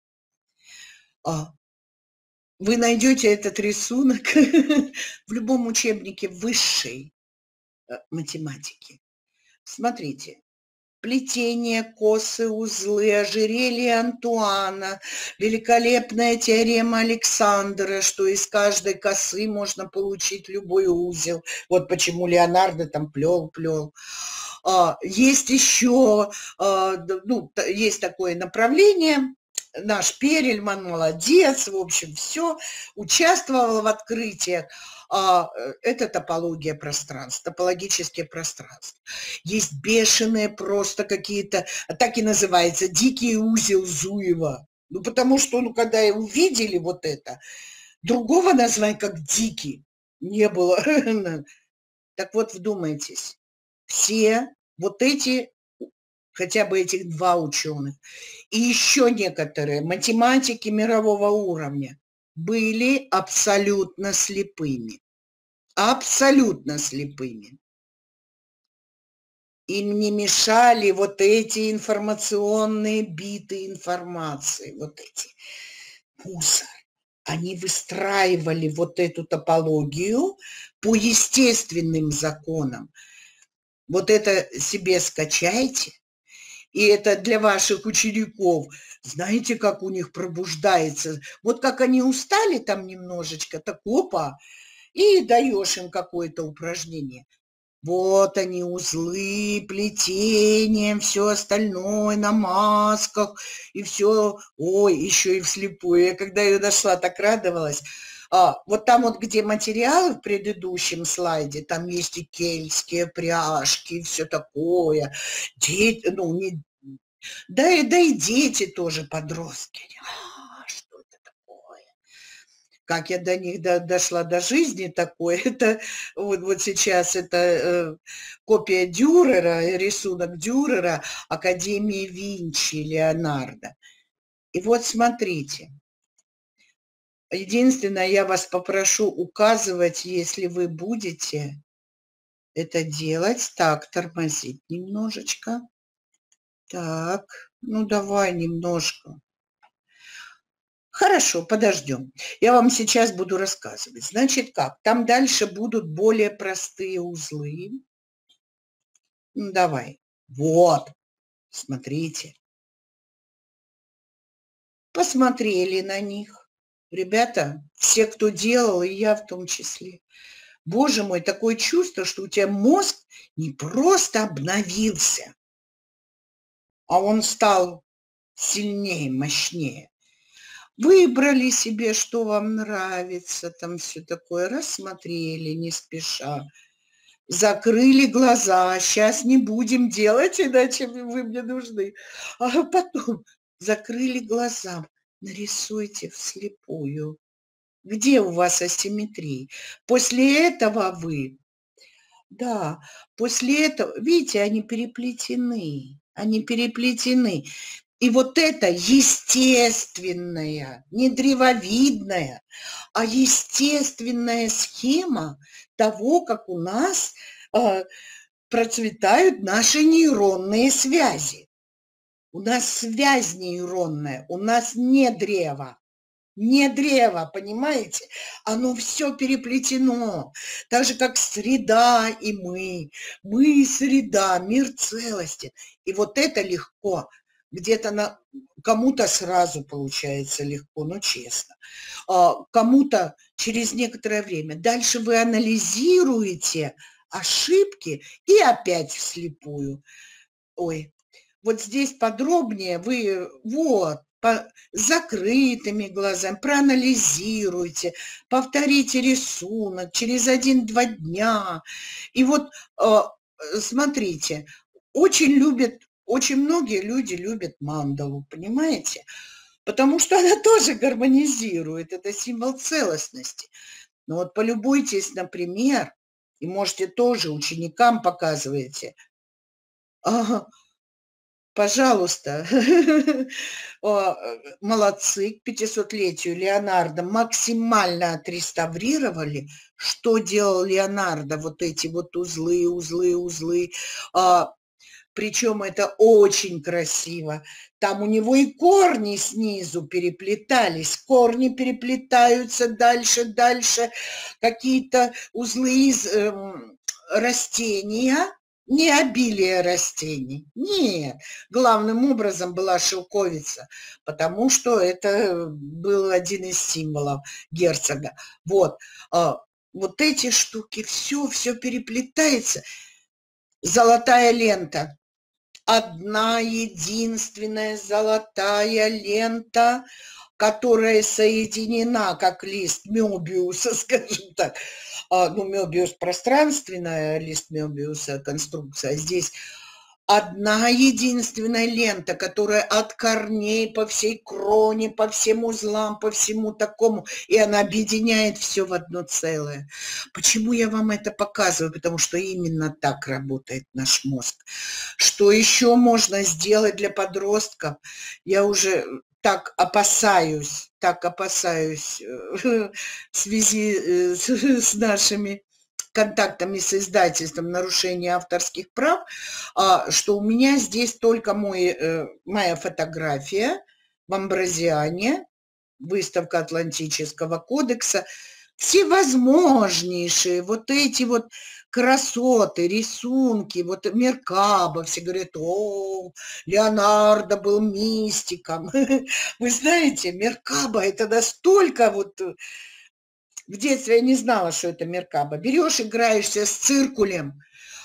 B: Вы найдете этот рисунок в любом учебнике высшей математики. Смотрите. Плетение, косы, узлы, ожерелье Антуана, великолепная теорема Александра, что из каждой косы можно получить любой узел. Вот почему Леонардо там плел-плел. Есть еще, ну, есть такое направление. Наш Перельман молодец, в общем, все, участвовал в открытиях. Это топология пространств, топологические пространства. Есть бешеные просто какие-то, так и называется, дикий узел Зуева. Ну, потому что, ну, когда увидели вот это, другого названия, как дикий, не было. Так вот, вдумайтесь, все вот эти, хотя бы этих два ученых, и еще некоторые математики мирового уровня были абсолютно слепыми. Абсолютно слепыми. Им не мешали вот эти информационные биты информации, вот эти мусор. Они выстраивали вот эту топологию по естественным законам. Вот это себе скачайте. И это для ваших учеников. Знаете, как у них пробуждается? Вот как они устали там немножечко, так опа, и даешь им какое-то упражнение. Вот они, узлы, плетение, все остальное на масках, и все, ой, еще и вслепую. Я когда ее нашла, так радовалась. А, вот там вот, где материалы в предыдущем слайде, там есть и кельтские пряжки, и все такое. Дети, ну, не, да, и, да и дети тоже, подростки. А, что это такое? Как я до них до, дошла до жизни такой, это вот, вот сейчас это э, копия Дюрера, рисунок Дюрера Академии Винчи Леонардо. И вот смотрите, единственное, я вас попрошу указывать, если вы будете это делать. Так, тормозить немножечко. Так, ну давай немножко. Хорошо, подождем. Я вам сейчас буду рассказывать. Значит, как? Там дальше будут более простые узлы. Ну, давай. Вот, смотрите. Посмотрели на них. Ребята, все, кто делал, и я в том числе. Боже мой, такое чувство, что у тебя мозг не просто обновился, а он стал сильнее, мощнее. Выбрали себе, что вам нравится, там все такое, рассмотрели не спеша, закрыли глаза, сейчас не будем делать, иначе вы мне нужны. А потом закрыли глаза, нарисуйте вслепую. Где у вас асимметрия? После этого вы, да, после этого, видите, они переплетены, они переплетены. И вот это естественная, не древовидная, а естественная схема того, как у нас э, процветают наши нейронные связи. У нас связь нейронная, у нас не древо. Не древо, понимаете? Оно все переплетено. Так же, как среда и мы. Мы среда, мир целости. И вот это легко. Где-то на кому-то сразу получается легко, ну честно. А, кому-то через некоторое время. Дальше вы анализируете ошибки и опять вслепую. Ой, вот здесь подробнее вы, вот, по, с закрытыми глазами, проанализируйте, повторите рисунок через один-два дня. И вот э, смотрите, очень любят, очень многие люди любят мандалу, понимаете? Потому что она тоже гармонизирует, это символ целостности. Но вот полюбуйтесь, например, и можете тоже ученикам показываете, ага, пожалуйста, молодцы, к пятисотлетию Леонардо максимально отреставрировали. Что делал Леонардо? Вот эти вот узлы, узлы, узлы. Причем это очень красиво. Там у него и корни снизу переплетались. Корни переплетаются дальше, дальше. Какие-то узлы из э, растения. Не обилие растений. Нет. Главным образом была шелковица, потому что это был один из символов герцога. Вот. Вот эти штуки, все, все переплетается. Золотая лента. Одна единственная золотая лента, которая соединена, как лист Мёбиуса, скажем так. Ну, Мёбиус пространственная, лист Мёбиуса конструкция. Здесь одна единственная лента, которая от корней по всей кроне, по всем узлам, по всему такому, и она объединяет все в одно целое. Почему я вам это показываю? Потому что именно так работает наш мозг. Что еще можно сделать для подростков? Я уже так опасаюсь, так опасаюсь в связи с нашими контактами с издательством нарушения авторских прав, что у меня здесь только мой, моя фотография в Амбразиане, выставка Атлантического кодекса, всевозможнейшие вот эти вот красоты, рисунки, вот Меркабо, все говорят, о, Леонардо был мистиком. Вы знаете, Меркабо это настолько вот... В детстве я не знала, что это Меркабо. Берешь, играешься с циркулем,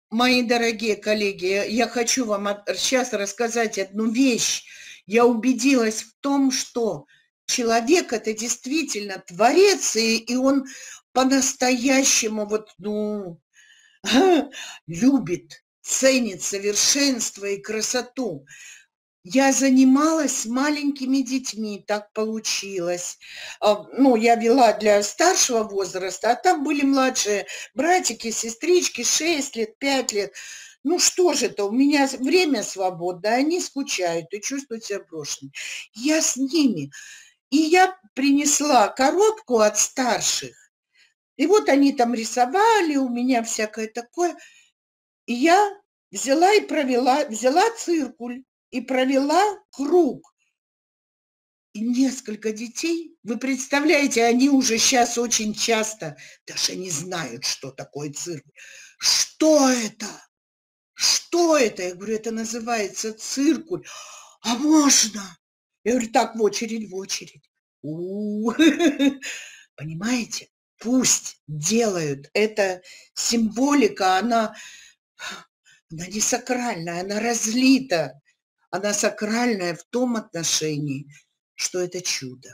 B: Мои дорогие коллеги, я хочу вам сейчас рассказать одну вещь. Я убедилась в том, что человек – это действительно творец, и, и он по-настоящему вот, ну, любит, ценит совершенство и красоту. Я занималась с маленькими детьми, так получилось. Ну, я вела для старшего возраста, а там были младшие братики, сестрички, шесть лет, пять лет. Ну что же это, у меня время свободное, они скучают и чувствуют себя брошенными. Я с ними. И я принесла коробку от старших. И вот они там рисовали, у меня всякое такое. И я взяла и провела, взяла циркуль и провела круг. И несколько детей, вы представляете, они уже сейчас очень часто даже не знают, что такое циркуль. Что это? Что это? Я говорю, это называется циркуль. А можно? Я говорю, так, в очередь, в очередь. У-у-у. Понимаете? Пусть делают. Это символика, она, она не сакральная, она разлита. Она сакральная в том отношении, что это чудо.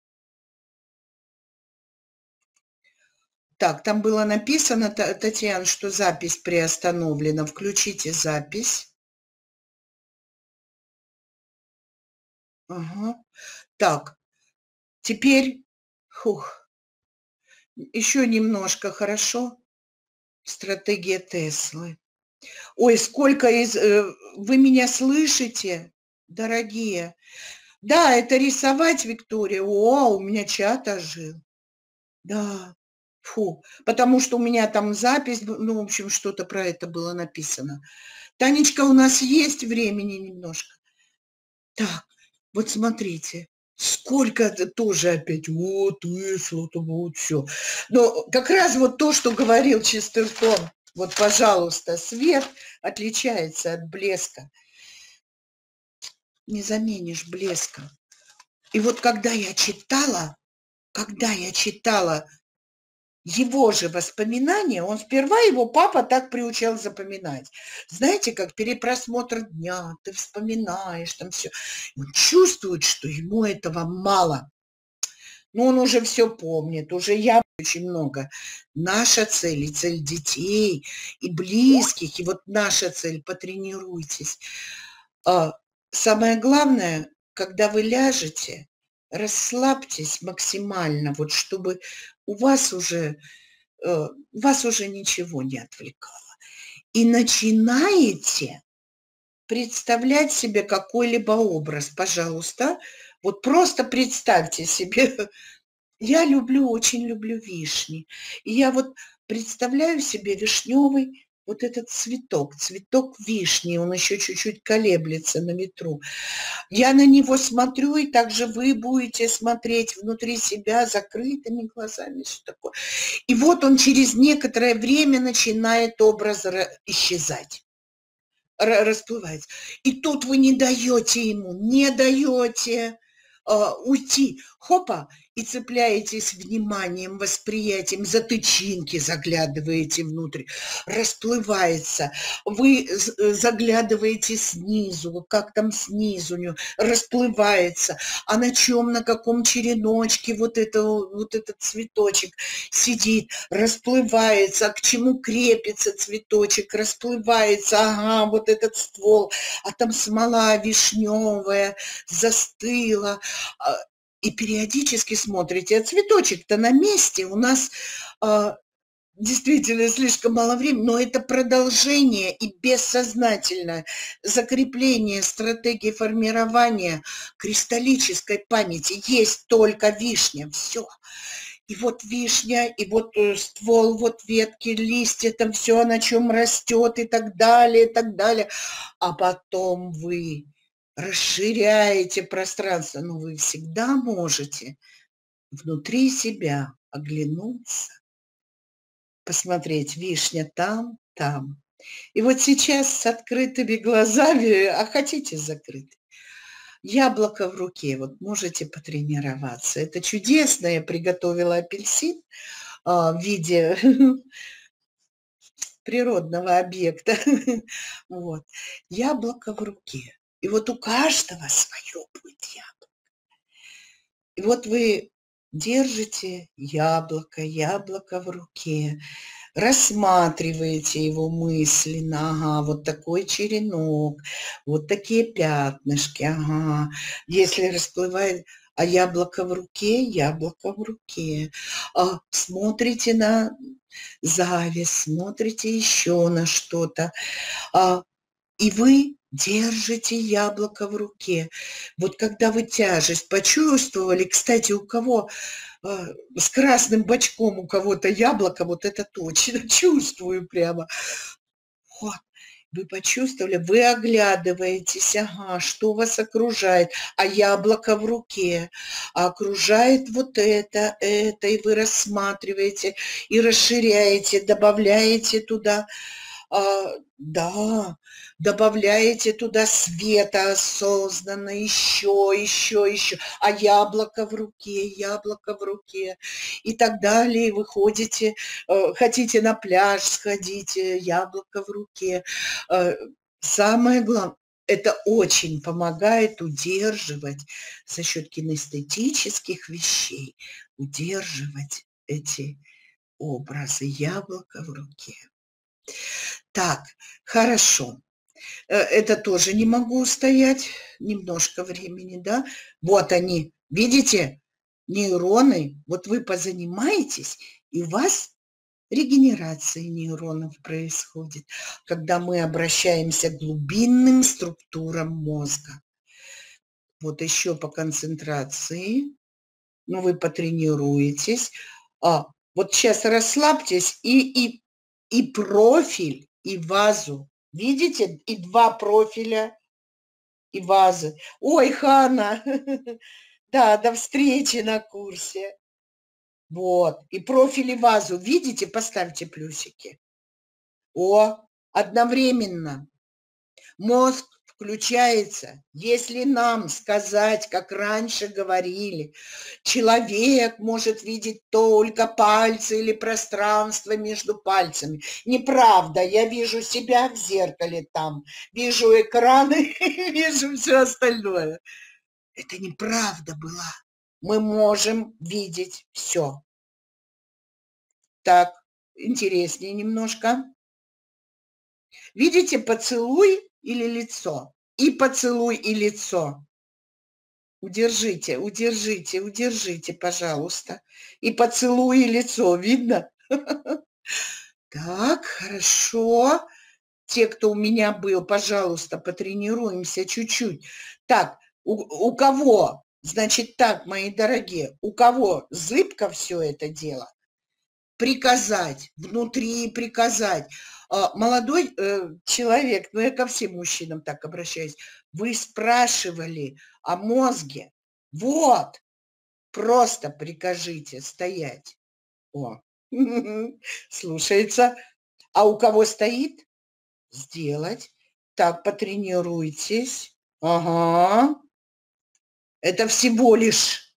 B: Так, там было написано, Татьяна, что запись приостановлена. Включите запись. Ага. Так, теперь, фух, еще немножко, хорошо? Стратегия Теслы. Ой, сколько из... Вы меня слышите, дорогие? Да, это рисовать, Виктория. О, у меня чат ожил. Да, фу, потому что у меня там запись, ну, в общем, что-то про это было написано. Танечка, у нас есть времени немножко. Так, вот смотрите, сколько это тоже опять, вот, Тесла, вот все. Но как раз вот то, что говорил Честертон, вот, пожалуйста, свет отличается от блеска. Не заменишь блеска. И вот когда я читала, когда я читала его же воспоминания, он сперва, его папа так приучал запоминать. Знаете, как перепросмотр дня, ты вспоминаешь там все. Он чувствует, что ему этого мало. Но он уже все помнит, уже я очень много. Наша цель и цель детей, и близких, и вот наша цель – потренируйтесь. Самое главное, когда вы ляжете, расслабьтесь максимально, вот чтобы у вас уже, э, вас уже ничего не отвлекало. И начинаете представлять себе какой-либо образ, пожалуйста. Вот просто представьте себе, я люблю, очень люблю вишни. И я вот представляю себе вишневый вот этот цветок, цветок вишни, он еще чуть-чуть колеблется на ветру. Я на него смотрю, и также вы будете смотреть внутри себя закрытыми глазами, что такое. И вот он через некоторое время начинает образ исчезать, расплывается. И тут вы не даете ему, не даете uh, уйти. Хопа, и цепляетесь вниманием, восприятием, за тычинки заглядываете внутрь, расплывается. Вы заглядываете снизу, как там снизу, расплывается. А на чем, на каком череночке вот, это, вот этот цветочек сидит, расплывается. А к чему крепится цветочек, расплывается. Ага, вот этот ствол, а там смола вишневая застыла. И периодически смотрите, а цветочек-то на месте, у нас э, действительно слишком мало времени, но это продолжение и бессознательное закрепление стратегии формирования кристаллической памяти. Есть только вишня, все. И вот вишня, и вот ствол, вот ветки, листья, там все, на чем растет и так далее, и так далее. А потом вы расширяете пространство, но вы всегда можете внутри себя оглянуться, посмотреть, вишня там, там. И вот сейчас с открытыми глазами, а хотите закрыть, яблоко в руке, вот можете потренироваться. Это чудесно, я приготовила апельсин а, в виде природного объекта. Вот. Яблоко в руке. И вот у каждого свое будет яблоко. И вот вы держите яблоко, яблоко в руке, рассматриваете его мысленно, ага, вот такой черенок, вот такие пятнышки, ага. Если расплывает, а яблоко в руке, яблоко в руке. А, смотрите на зависть, смотрите еще на что-то. А, и вы держите яблоко в руке. Вот когда вы тяжесть почувствовали, кстати, у кого э, с красным бочком у кого-то яблоко, вот это точно чувствую прямо. Вот. Вы почувствовали, вы оглядываетесь, ага, что вас окружает, а яблоко в руке, а окружает вот это, это, и вы рассматриваете, и расширяете, добавляете туда, а, да, добавляете туда света осознанно, еще, еще, еще, а яблоко в руке, яблоко в руке, и так далее, и выходите, э, хотите на пляж сходить, яблоко в руке. Э, самое главное, это очень помогает удерживать за счет кинестетических вещей, удерживать эти образы яблока в руке. Так, хорошо. Это тоже не могу устоять. Немножко времени, да? Вот они, видите, нейроны. Вот вы позанимаетесь, и у вас регенерация нейронов происходит, когда мы обращаемся к глубинным структурам мозга. Вот еще по концентрации. Ну, вы потренируетесь. А, вот сейчас расслабьтесь и, и, и профиль, и вазу. Видите? И два профиля, и вазы. Ой, Хана, да, до встречи на курсе. Вот. И профиль, и вазу. Видите? Поставьте плюсики. О, одновременно. Мозг включается, если нам сказать, как раньше говорили, человек может видеть только пальцы или пространство между пальцами. Неправда, я вижу себя в зеркале там, вижу экраны, вижу все остальное. Это неправда была. Мы можем видеть все. Так, интереснее немножко. Видите, поцелуй или лицо? И поцелуй, и лицо. Удержите, удержите, удержите, пожалуйста. И поцелуй, и лицо. Видно? Так, хорошо. Те, кто у меня был, пожалуйста, потренируемся чуть-чуть. Так, у, у кого, значит так, мои дорогие, у кого зыбко все это дело, приказать, внутри приказать. Молодой э, человек, ну я ко всем мужчинам так обращаюсь, вы спрашивали о мозге. Вот, просто прикажите стоять. О, слушается. А у кого стоит? Сделать. Так, потренируйтесь. Ага. Это всего лишь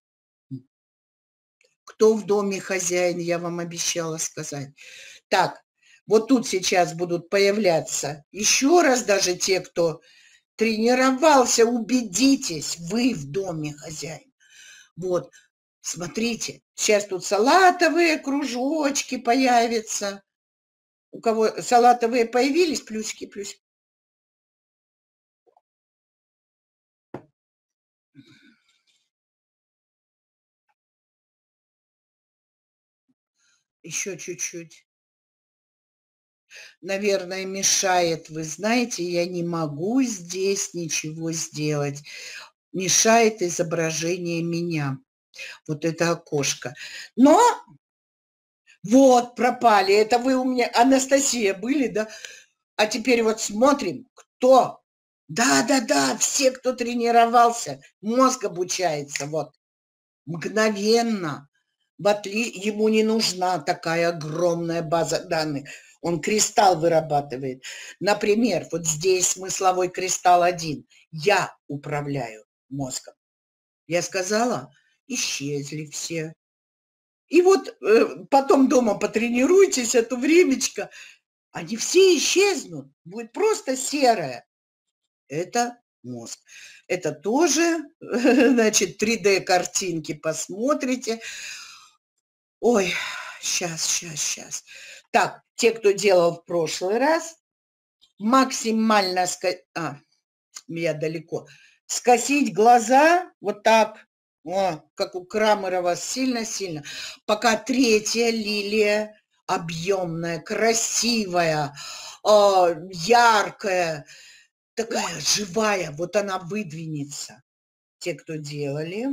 B: кто в доме хозяин, я вам обещала сказать. Так, вот тут сейчас будут появляться еще раз даже те, кто тренировался, убедитесь, вы в доме хозяин. Вот, смотрите, сейчас тут салатовые кружочки появятся. У кого салатовые появились, плюсики, плюсики. Еще чуть-чуть. Наверное, мешает, вы знаете, я не могу здесь ничего сделать. Мешает изображение меня. Вот это окошко. Но вот пропали. Это вы у меня, Анастасия, были, да? А теперь вот смотрим, кто. Да-да-да, все, кто тренировался, мозг обучается, вот. Мгновенно. Батли, ему не нужна такая огромная база данных. Он кристалл вырабатывает. Например, вот здесь смысловой кристалл один. Я управляю мозгом. Я сказала, исчезли все. И вот э, потом дома потренируйтесь, это времечко. они все исчезнут, будет просто серое. Это мозг. Это тоже, значит, три дэ картинки посмотрите. Ой, сейчас, сейчас, сейчас. Так, те, кто делал в прошлый раз, максимально, ска... а, я далеко, скосить глаза вот так, о, как у Крамерова, сильно-сильно, пока третья лилия объемная, красивая, э, яркая, такая живая, вот она выдвинется. Те, кто делали.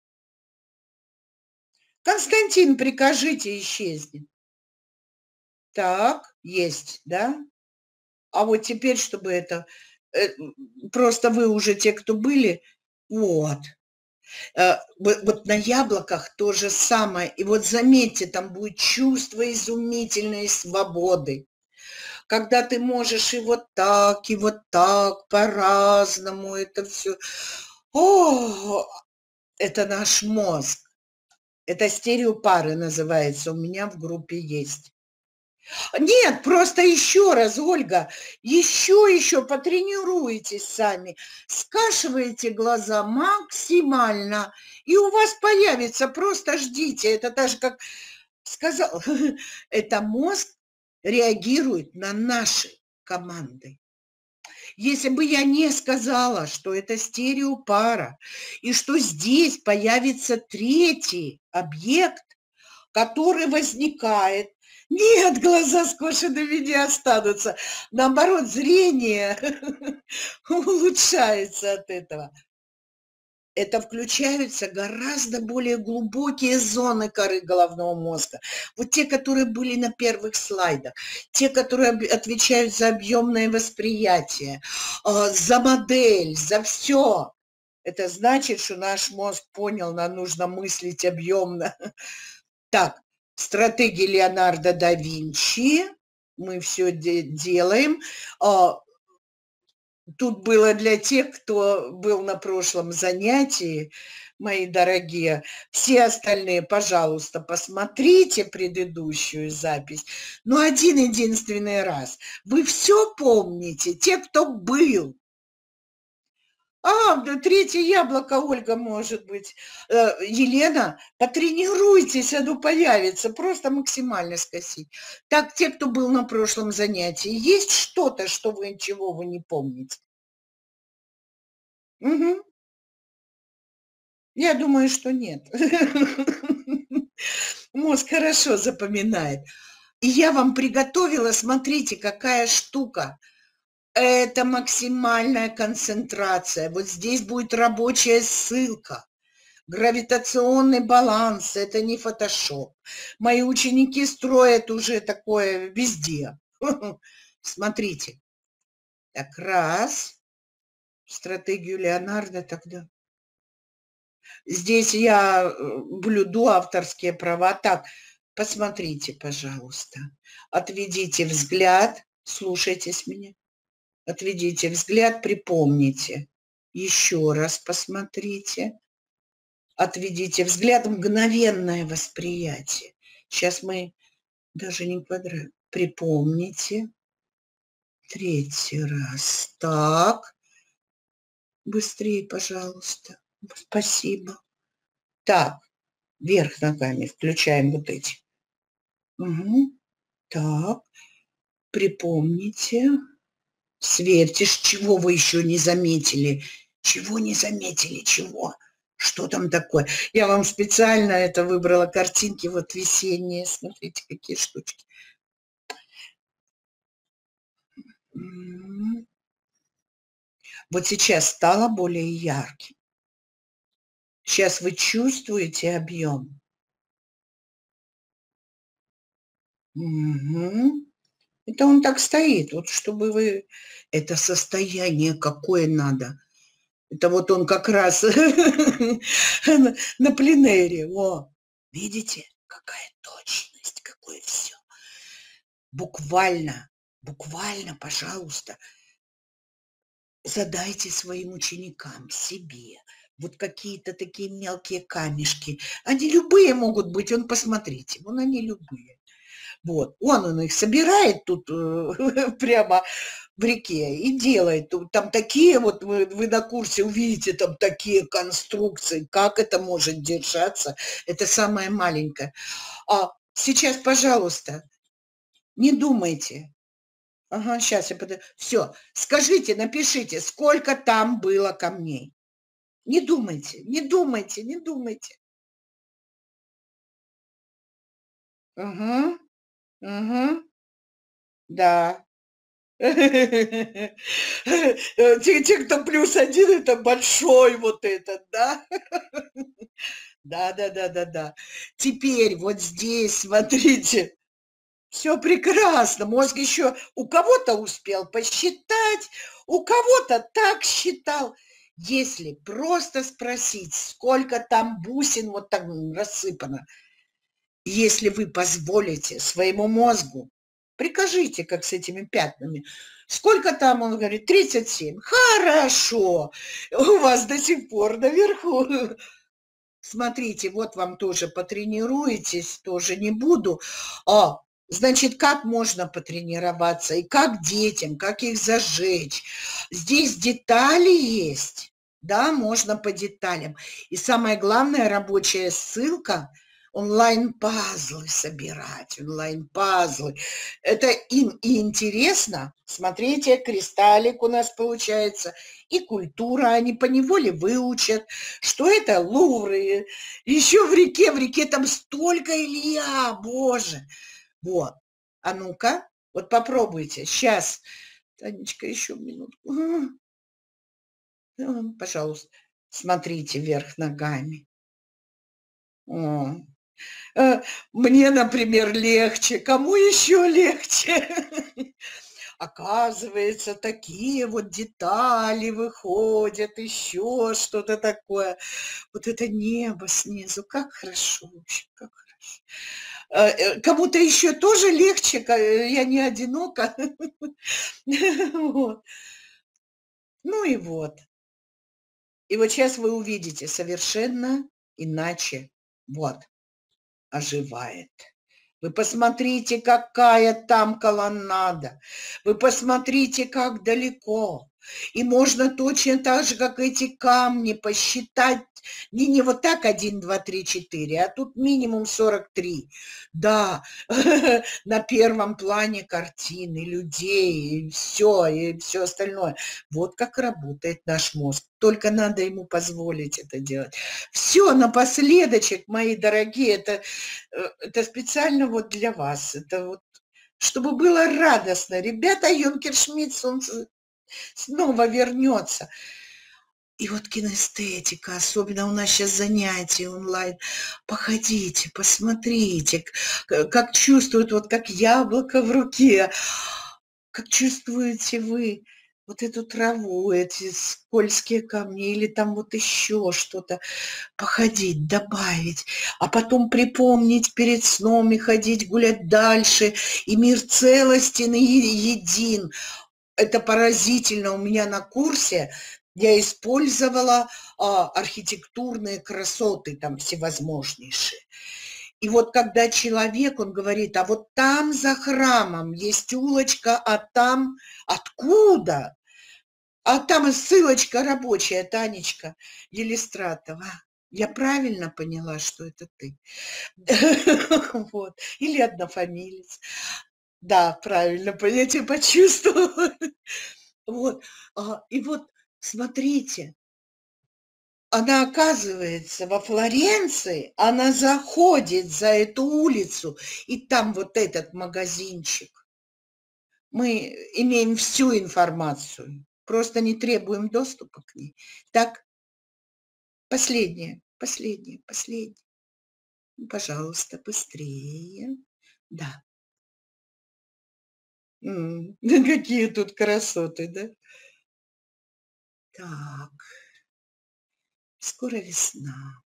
B: Константин, прикажите, исчезнет. Так, есть, да? А вот теперь, чтобы это... Э, просто вы уже те, кто были, вот. Э, вот, вот на яблоках то же самое. И вот заметьте, там будет чувство изумительной свободы. Когда ты можешь и вот так, и вот так, по-разному это все. О, это наш мозг. Это стереопары называется, у меня в группе есть. Нет, просто еще раз, Ольга, еще, еще потренируйтесь сами, скашивайте глаза максимально, и у вас появится, просто ждите. Это даже как сказал, это мозг реагирует на наши команды. Если бы я не сказала, что это стереопара, и что здесь появится третий объект, который возникает, нет, глаза скошенными не останутся. Наоборот, зрение улучшается от этого. Это включаются гораздо более глубокие зоны коры головного мозга. Вот те, которые были на первых слайдах, те, которые отвечают за объемное восприятие, за модель, за все. Это значит, что наш мозг понял, нам нужно мыслить объемно. Так, стратегия Леонардо да Винчи. Мы все делаем. Тут было для тех, кто был на прошлом занятии, мои дорогие. Все остальные, пожалуйста, посмотрите предыдущую запись. Но один единственный раз. Вы все помните, те, кто был. А, да, третье яблоко, Ольга, может быть. Елена, потренируйтесь, оно появится. Просто максимально скосить. Так, те, кто был на прошлом занятии, есть что-то, что вы, чего вы не помните? Угу. Я думаю, что нет. Мозг хорошо запоминает. И я вам приготовила, смотрите, какая штука. Это максимальная концентрация. Вот здесь будет рабочая ссылка. Гравитационный баланс, это не фотошоп. Мои ученики строят уже такое везде. Смотрите. Так, раз. Стратегию Леонардо тогда. Здесь я блюду авторские права. Так, посмотрите, пожалуйста. Отведите взгляд, слушайтесь меня. Отведите взгляд, припомните. Еще раз посмотрите. Отведите взгляд, мгновенное восприятие. Сейчас мы даже не квадрат. Припомните. Третий раз. Так. Быстрее, пожалуйста. Спасибо. Так. Вверх ногами включаем вот эти. Угу. Так. Припомните. Сверьте, чего вы еще не заметили. Чего не заметили, чего? Что там такое? Я вам специально это выбрала картинки вот весенние. Смотрите, какие штучки. Вот сейчас стало более ярким. Сейчас вы чувствуете объем. Угу. Это он так стоит, вот чтобы вы... Это состояние какое надо. Это вот он как раз на пленэре. О, видите, какая точность, какое все. Буквально, буквально, пожалуйста, задайте своим ученикам, себе, вот какие-то такие мелкие камешки. Они любые могут быть, вон посмотрите, вон они любые. Вот, он, он их собирает тут э, прямо в реке и делает. Там такие вот, вы, вы на курсе увидите, там такие конструкции, как это может держаться. Это самое маленькое. А сейчас, пожалуйста, не думайте. Ага, сейчас я подожду. Все, скажите, напишите, сколько там было камней. Не думайте, не думайте, не думайте. Угу, угу, да. Те, те, кто плюс один, это большой вот этот, да? Да, да, да, да, да. Теперь вот здесь, смотрите, все прекрасно. Мозг еще у кого-то успел посчитать, у кого-то так считал. Если просто спросить, сколько там бусин вот так рассыпано, если вы позволите своему мозгу, прикажите, как с этими пятнами, сколько там, он говорит, тридцать семь. Хорошо, у вас до сих пор наверху. Смотрите, вот вам тоже потренируетесь, тоже не буду. А, значит, как можно потренироваться, и как детям, как их зажечь. Здесь детали есть, да, можно по деталям. И самое главное, рабочая ссылка – онлайн-пазлы собирать, онлайн-пазлы. Это им и интересно. Смотрите, кристаллик у нас получается, и культура, они поневоле выучат, что это Лувры. Еще в реке, в реке там столько Илья, боже. Вот. А ну-ка, вот попробуйте. Сейчас. Танечка, еще минутку. Пожалуйста, смотрите вверх ногами. О. Мне, например, легче. Кому еще легче? Оказывается, такие вот детали выходят, еще что-то такое. Вот это небо снизу, как хорошо вообще, как хорошо. Кому-то еще тоже легче, я не одинока. Вот. Ну и вот. И вот сейчас вы увидите совершенно иначе. Вот. Оживает. Вы посмотрите, какая там колоннада. Вы посмотрите, как далеко. И можно точно так же, как эти камни, посчитать. Не, не вот так один, два, три, четыре, а тут минимум сорок три. Да, на первом плане картины, людей, и все, и все остальное. Вот как работает наш мозг. Только надо ему позволить это делать. Все, напоследочек, мои дорогие, это, это специально вот для вас. Это вот, чтобы было радостно. Ребята, Юнкер Шмидт, он снова вернется. И вот кинестетика, особенно у нас сейчас занятия онлайн. Походите, посмотрите, как чувствуют, вот как яблоко в руке. Как чувствуете вы вот эту траву, эти скользкие камни или там вот еще что-то. Походить, добавить, а потом припомнить перед сном и ходить гулять дальше. И мир целостен и един. Это поразительно. У меня на курсе я использовала а, архитектурные красоты там всевозможнейшие. И вот когда человек, он говорит, а вот там за храмом есть улочка, а там откуда? А там ссылочка рабочая, Танечка Елистратова. Я правильно поняла, что это ты? Вот. Или однофамилец. Да, правильно, я тебя почувствовала. Вот. И вот, смотрите, она оказывается во Флоренции, она заходит за эту улицу, и там вот этот магазинчик. Мы имеем всю информацию, просто не требуем доступа к ней. Так, последнее, последнее, последнее. Пожалуйста, быстрее. Да. М, Какие тут красоты, да? Так, скоро весна.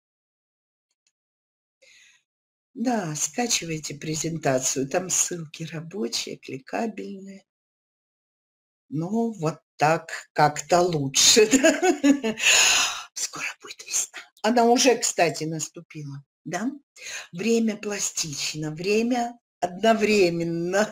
B: Да, скачивайте презентацию, там ссылки рабочие, кликабельные. Ну, вот так как-то лучше. Да? Скоро будет весна. Она уже, кстати, наступила, да? Время пластично, время одновременно.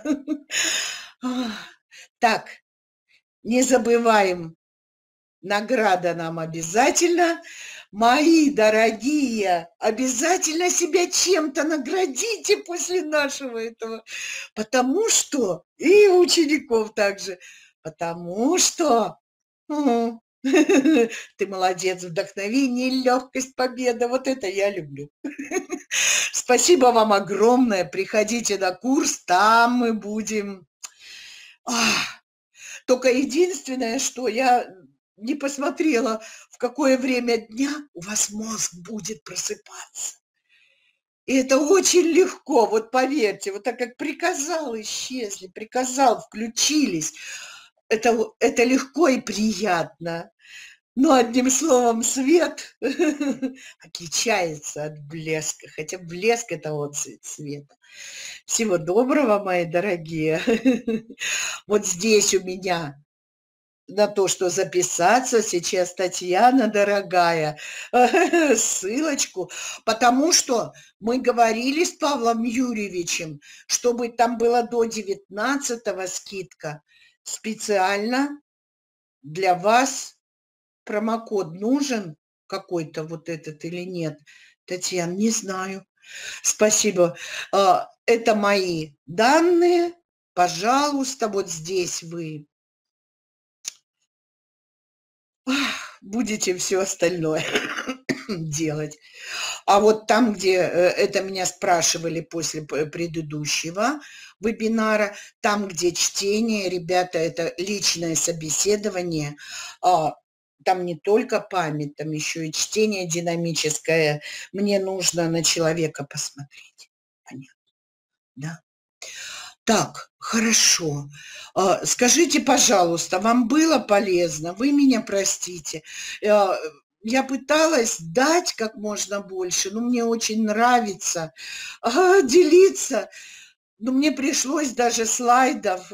B: Так, не забываем, награда нам обязательно. Мои дорогие, обязательно себя чем-то наградите после нашего этого, потому что, и учеников также, потому что Мгм. Ты молодец, вдохновение, легкость, победа. Вот это я люблю. Спасибо вам огромное. Приходите на курс, там мы будем. Ах, только единственное, что я не посмотрела, в какое время дня у вас мозг будет просыпаться. И это очень легко, вот поверьте, вот так как приказал, исчезли, приказал, включились. Это, это легко и приятно. Ну, одним словом, свет отличается от блеска, хотя блеск – это отцвет света. Всего доброго, мои дорогие. Вот здесь у меня на то, что записаться сейчас, Татьяна, дорогая, ссылочку, потому что мы говорили с Павлом Юрьевичем, чтобы там было до девятнадцатого скидка. Специально для вас промокод нужен какой-то вот этот или нет? Татьяна, не знаю. Спасибо. Это мои данные. Пожалуйста, вот здесь вы будете все остальное делать. А вот там, где это меня спрашивали после предыдущего вебинара, там, где чтение, ребята, это личное собеседование, там не только память, там еще и чтение динамическое. Мне нужно на человека посмотреть. Понятно, да? Так, хорошо. Скажите, пожалуйста, вам было полезно? Вы меня простите. Я пыталась дать как можно больше, но мне очень нравится делиться. Но мне пришлось даже слайдов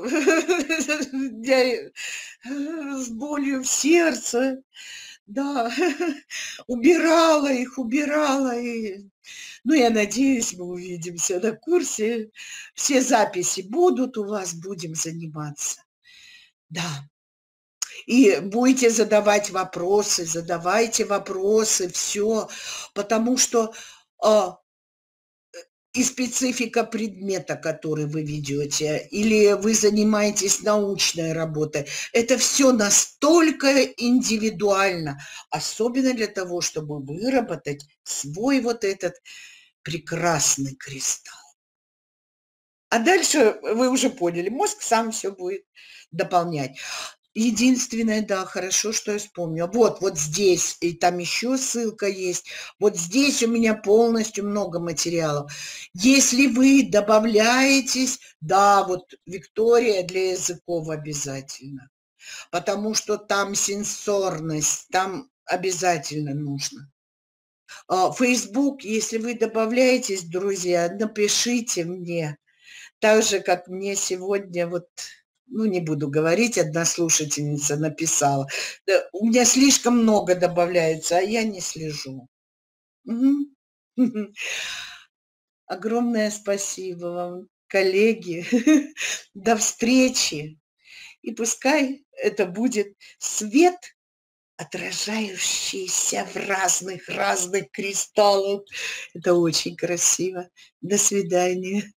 B: я с болью в сердце, да, убирала их, убирала. И... Ну, я надеюсь, мы увидимся на курсе. Все записи будут у вас, будем заниматься. Да. И будете задавать вопросы, задавайте вопросы, все, потому что а, и специфика предмета, который вы ведете, или вы занимаетесь научной работой, это все настолько индивидуально, особенно для того, чтобы выработать свой вот этот прекрасный кристалл. А дальше вы уже поняли, мозг сам все будет дополнять. Единственное, да, хорошо, что я вспомнила. Вот, вот здесь, и там еще ссылка есть. Вот здесь у меня полностью много материалов. Если вы добавляетесь, да, вот Виктория для языков обязательно. Потому что там сенсорность, там обязательно нужно. Facebook, если вы добавляетесь, друзья, напишите мне. Так же, как мне сегодня вот... Ну, не буду говорить, одна слушательница написала. Да, у меня слишком много добавляется, а я не слежу. Угу. Огромное спасибо вам, коллеги. До встречи. И пускай это будет свет, отражающийся в разных-разных кристаллах. Это очень красиво. До свидания.